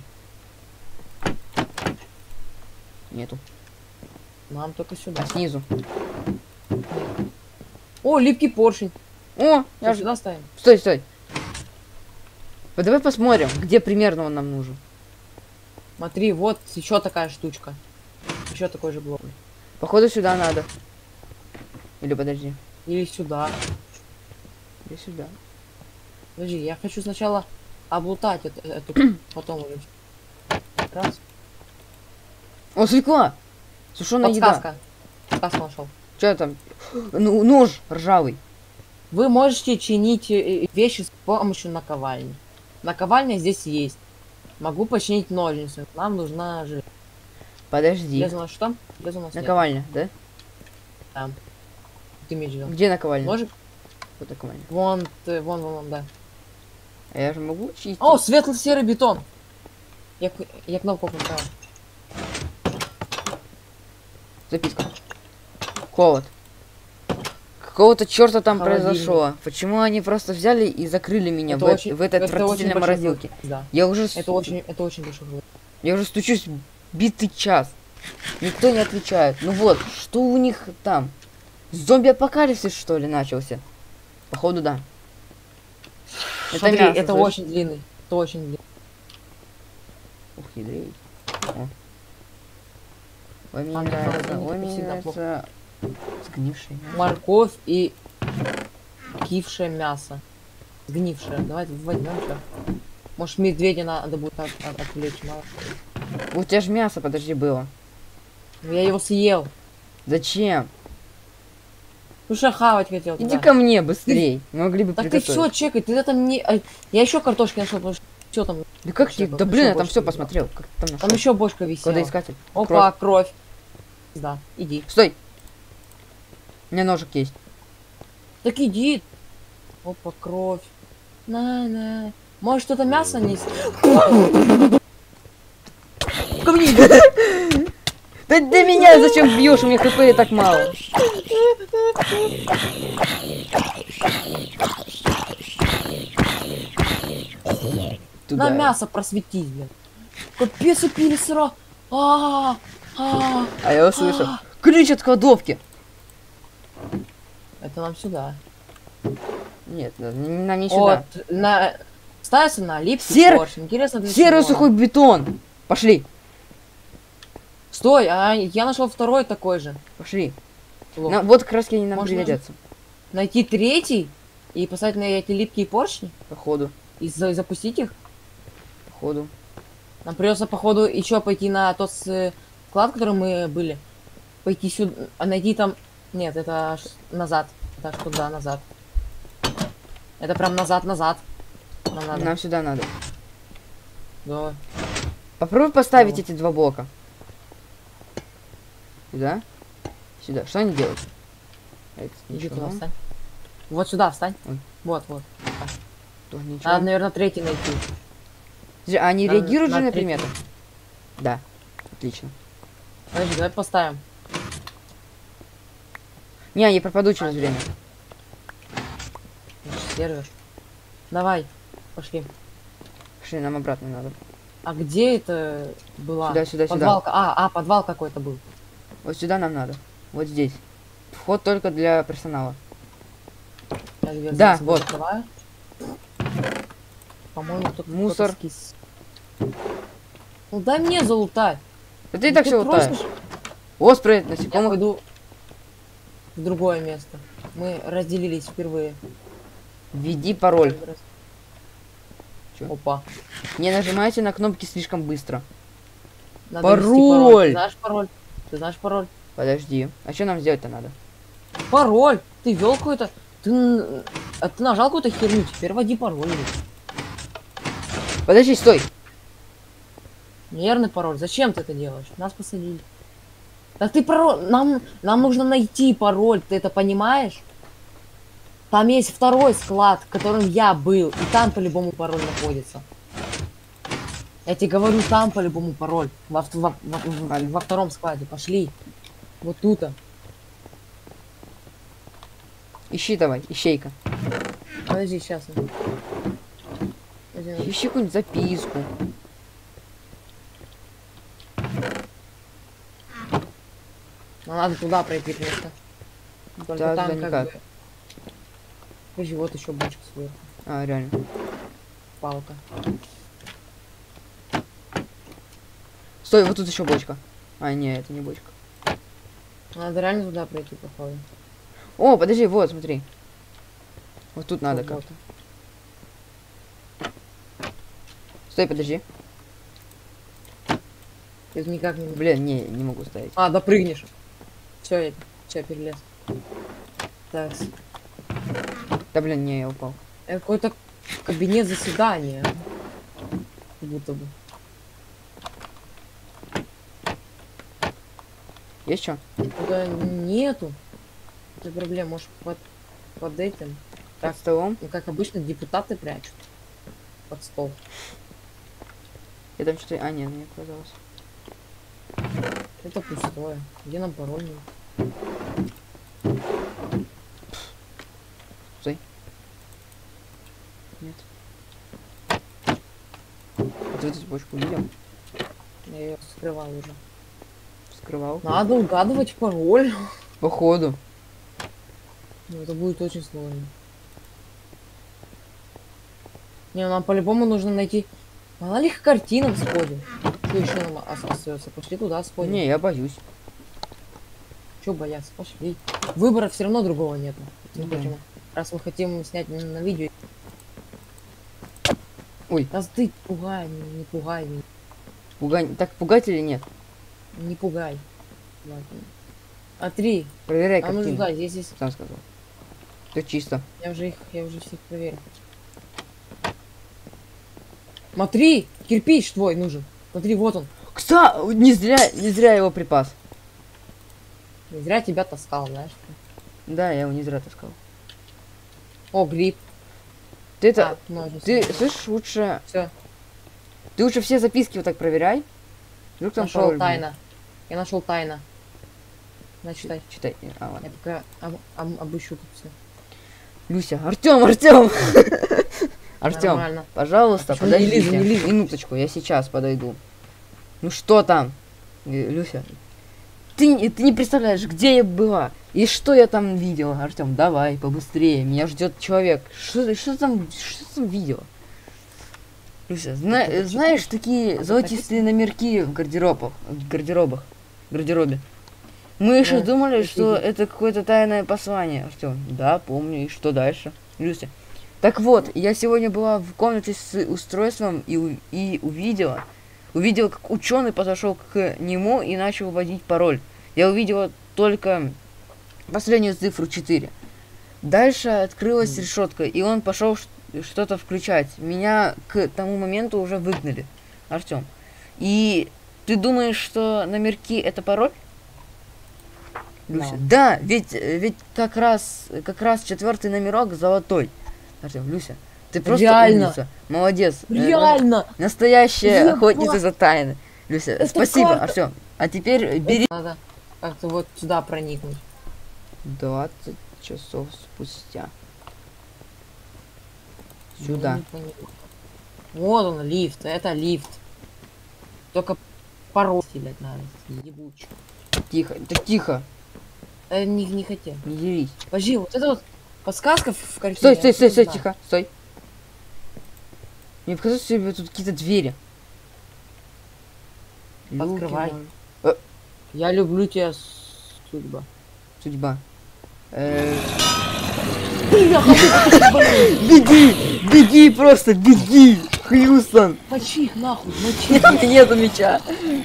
Нету. Нам только сюда. А снизу. О, липкий поршень. О, я Всё, ж... сюда ставим. Стой, стой. Вот давай посмотрим, где примерно он нам нужен. Смотри, вот еще такая штучка. Еще такой же блок. Походу сюда надо. Или подожди. Или сюда. Или сюда. Подожди, я хочу сначала облутать эту, эту потом уже. Раз. О, свекла! Сушеная еда. Подсказка. Подсказку нашел. Что там? Ну, нож ржавый. Вы можете чинить э, вещи с помощью наковальни. Наковальня здесь есть. Могу починить ножницы. Нам нужна же. Подожди. Лезу на что? Лезу на свет. Наковальня, да? Там. Ты имеешь в виду? Где наковальня? Ножик? Вот наковальня. Вон, ты, вон, вон, вон, да. А я же могу чистить. О, светло-серый бетон. Я, к- я кнопку поставил. Записка. Холод. Какого-то черта там Холодильник. произошло. Почему они просто взяли и закрыли меня Это в, э- очень- в этой это очень отвратительной большой морозилке? вход, Да. Я уже, с- Это очень, это очень большой вход. я уже стучусь битый час. Никто не отвечает. Ну вот, что у них там? Зомби-апокалипсис, что ли, начался? Походу, да. Это Смотри, мясо, это слышь? очень длинный. Это очень длинный. Ух, ядрей. О. Ой, мне А, нравится, холодильник ой, мне всегда нравится сгнившее мясо. Морковь и кившее мясо. Сгнившее. Давайте возьмем что. Может, медведя надо будет от- от- отвлечь, мало. У тебя же мясо, подожди, было. Я его съел. Зачем? Ну что, хавать хотел. Иди туда. ко мне быстрей. Могли бы Так ты приготовить. все, чекай, ты там не. Ай, я еще картошки нашел, потому что все там. Да как Вообще, ты? Да там блин, ещё я там больше все было. посмотрел. Как ты там нашел? Там еще бочка висела. Кладоискатель. Опа, кровь. Да, иди. Стой! У меня ножик есть. Так иди. Опа, кровь. На-на. Может, что-то мясо нести? Ко мне иди. Да ты меня зачем бьешь? У меня хп и так мало. Туда. На мясо просветись, блин. Капец, упили сра. А, а, А я услышал. Ключ от кладовки. Это нам сюда. Нет, да, н- нам не сюда. Вот, на... Ставится на липкий Серый- поршень. Интересно, для Серый чего? сухой бетон. Пошли. Стой, а я нашел второй такой же. Пошли. Лох. На- вот краски они нам Можно? пригодятся. Найти третий и поставить на эти липкие поршни Походу. и, за- и запустить их. Походу. Нам придется, походу, еще пойти на тот с- склад, в котором мы были. Пойти сюда, а найти там... Нет, это аж назад. Это аж туда, назад. Это прям назад-назад. Нам надо. Нам сюда надо. Да. Попробуй поставить Ну. эти два блока. Сюда. Сюда. Что они делают? Это Иди ничего. туда, встань. Вот сюда встань. Ой. Вот, вот. Тоже ничего. Надо, наверное, третий найти. Подожди, а они Надо- реагируют же надо на третий. приметы? Да. Отлично. Подожди, давай поставим. Не, они пропадут через время. Наш сервер. Давай, пошли. Пошли, нам обратно надо. А где это была? Сюда, сюда, сюда. подвал. А, а, подвал какой-то был. Вот сюда нам надо. Вот здесь. Вход только для персонала. Я дверь Да, за собой вот. закрываю. По-моему, тут Мусор. кто-то скис. Ну дай мне залутать. Да ты и Ну, так все лутаешь. просишь? О, спрей от Я насекомых. пойду в другое место. Мы разделились впервые. Введи пароль. Чё? Опа. Не нажимайте на кнопки слишком быстро. Надо ввести Пароль! Ты знаешь пароль? Ты знаешь пароль? Подожди. А что нам сделать-то надо? Пароль! Ты вел какой-то... Ты... н- А ты нажал какую-то херню, теперь вводи пароль. Подожди, стой. Неверный пароль. Зачем ты это делаешь? Нас посадили. Да ты пароль... Нам... Нам нужно найти пароль, ты это понимаешь? Там есть второй склад, в котором я был, и там по-любому пароль находится. Я тебе говорю, там по-любому пароль. Во, в- во, во- во- во втором складе. Пошли. Вот тут. Ищи давай, ищейка. Подожди, сейчас. Ищи какую-нибудь записку. Нам надо туда пройти просто. Только Да, там туда как никак. бы... Подожди, вот еще бочка сверху. А, реально. Палка. Стой, вот тут еще бочка. А, не, это не бочка. Надо реально туда пройти, походу. О, подожди, вот, смотри. Вот тут надо Вот, как-то. Стой, подожди. Это никак не... Блин, не, не могу ставить. А, допрыгнешь. Все, я, все, перелез. Так, Да блин, не, я упал. это какой-то кабинет заседания. Как будто бы. Есть что? Да нету. Это проблема, может под, под этим. Под столом? Ну, как обычно, депутаты прячут. Под стол. Я там что-то... А, нет, мне казалось. Это пустое. Где нам пароль? Стой. Нет. А ты вот эту бочку видел? Я ее скрывал уже. Скрывал? Надо угадывать пароль. Походу. Ну, это будет очень сложно. Не, нам по-любому нужно найти... Мало ли к картинам сходим. Что еще нам ос- остается? Пошли туда сходим. Не, я боюсь. Че бояться? Пошли. Выбора все равно другого нету. Мы Да. хотим- Раз мы хотим снять на, на видео. Ой. Раз ты пугай, не, не пугай меня. Пугай... Так пугать или нет? Не пугай. Ладно. А три. Проверяй А ну картину. да, здесь, здесь. Сам сказал. Все чисто. Я уже их, я уже всех проверил. Смотри, кирпич твой нужен. Смотри, вот он. Кстати, не зря, не зря его припас. Не зря тебя таскал, знаешь. Да, я его не зря таскал. О, гриб. Ты это... А, ножницы. Ты, слышишь, лучше... Все, Ты лучше все записки вот так проверяй. Вдруг там нашел пароль тайна. Я нашел тайна. На, читай. будет. Читай. А, ладно. Я пока об- об- обыщу тут все. Люся, Артем, Артем! Артем, Нормально. пожалуйста, А почему не лезу, подождите. не лезу? Минуточку, я сейчас подойду. Ну что там? Э, Люся, ты, не- ты не представляешь, где я была и что я там видела. Артем, давай, побыстрее, меня ждет человек. Что, ты- что там, что ты там видела? Люся, зна- Это знаешь такие Это золотистые номерки в гардеробах, в гардеробах, в гардеробе? Мы еще Ну, думали, какие? что это какое-то тайное послание. Артем, да, помню, и что дальше? Люся. Так вот, я сегодня была в комнате с устройством и, у- и увидела, увидела, как ученый подошел к нему и начал вводить пароль. Я увидела только последнюю цифру четыре. Дальше открылась Мгм. решетка, и он пошел ш- что-то включать. Меня к тому моменту уже выгнали, Артем. И ты думаешь, что номерки это пароль? Люся. Да, ведь, э, ведь как раз, как раз четвертый номерок золотой. Артем, Люся, ты просто Реально. умница. Молодец. Э, Реально! Настоящая Ебать. охотница за тайны. Люся, Это спасибо, карта. Артем. А теперь бери. Надо как-то вот сюда проникнуть. двадцать часов спустя. Ну, Сюда. не понимаю. Вот он, лифт. Это лифт. Только пароль стрелять надо. Ебучий. Тихо, так тихо, Я не, не хотел. не дерись. Подожди, вот это вот подсказка в, в картине. Стой, стой, я стой, не стой, знаю. тихо, стой. Мне показалось, что тут какие-то двери. Открывай. Люки, может. Я люблю тебя, судьба. Судьба. Э, Бляха, Беги! Беги просто, беги! Хьюстон! мочи их нахуй, мочи. Нету мяча.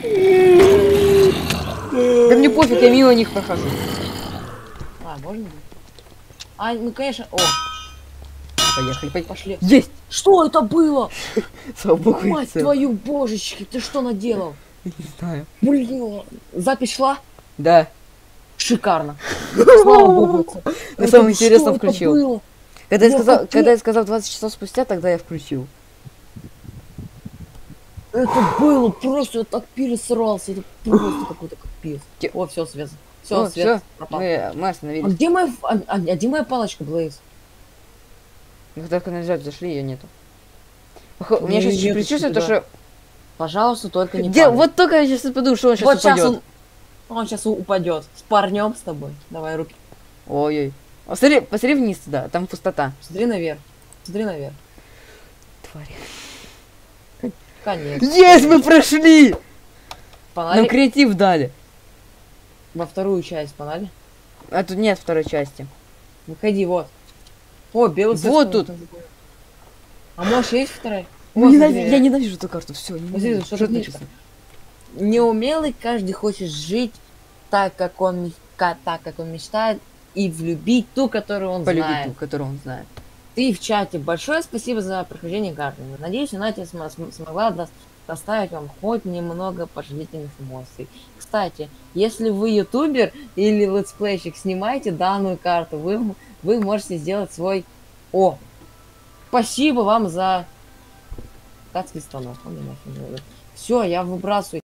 Да мне пофиг, я мимо них прохожу. А, можно будет? А, ну конечно. О, Поехали, поехали. пошли. Есть! Что это было? Слава богу, и Мать цел. твою, божечки, ты что наделал? Не знаю. Блин, запись шла? Да. Шикарно. Слава богу. На Это самом что интересном это включил. было? Когда я Я сказал, хотел- когда я сказал двадцать часов спустя, тогда я включил. Это было просто, я так пересрался, это просто какой-то капец. Те- О, все, свет. Все, О, свет всё, пропал. Мы, мы А остановились. где моя, а, а- а где моя палочка, Блейз? Мы когда в канализацию зашли, ее нету. Похо- У меня Ну, сейчас нету предчувствие, то, сюда. что... Пожалуйста, только не Где? падай. Вот только я сейчас подумал, что он сейчас Вот сейчас упадет. он, он сейчас упадет. С парнем с тобой. Давай руки. Ой-ой. Посмотри, посмотри вниз туда, там пустота. Смотри наверх. Смотри наверх. Тварь. Конечно. Есть, мы прошли! Панали? Нам креатив дали. Во вторую часть панали? А тут нет второй части. Выходи, вот. О, белый свет. Вот скоро тут. там будет. А может есть вторая? Ну, Вот, ненави- смотри, Я ненавижу эту карту. Все, Смотри, что тут написано. Неумелый каждый хочет жить так, как он, ме- ка- так, как он мечтает, и влюбить ту, которую он Полюбить знает. ту, которую он знает. Ты в чате. Большое спасибо за прохождение карты. Надеюсь, она тебе см- см- смогла дос- доставить вам хоть немного положительных эмоций. Кстати, если вы ютубер или летсплейщик, снимайте данную карту. Вы, м- вы можете сделать свой... О! Спасибо вам за... Ткацкий станок. Все, я выбрасываю.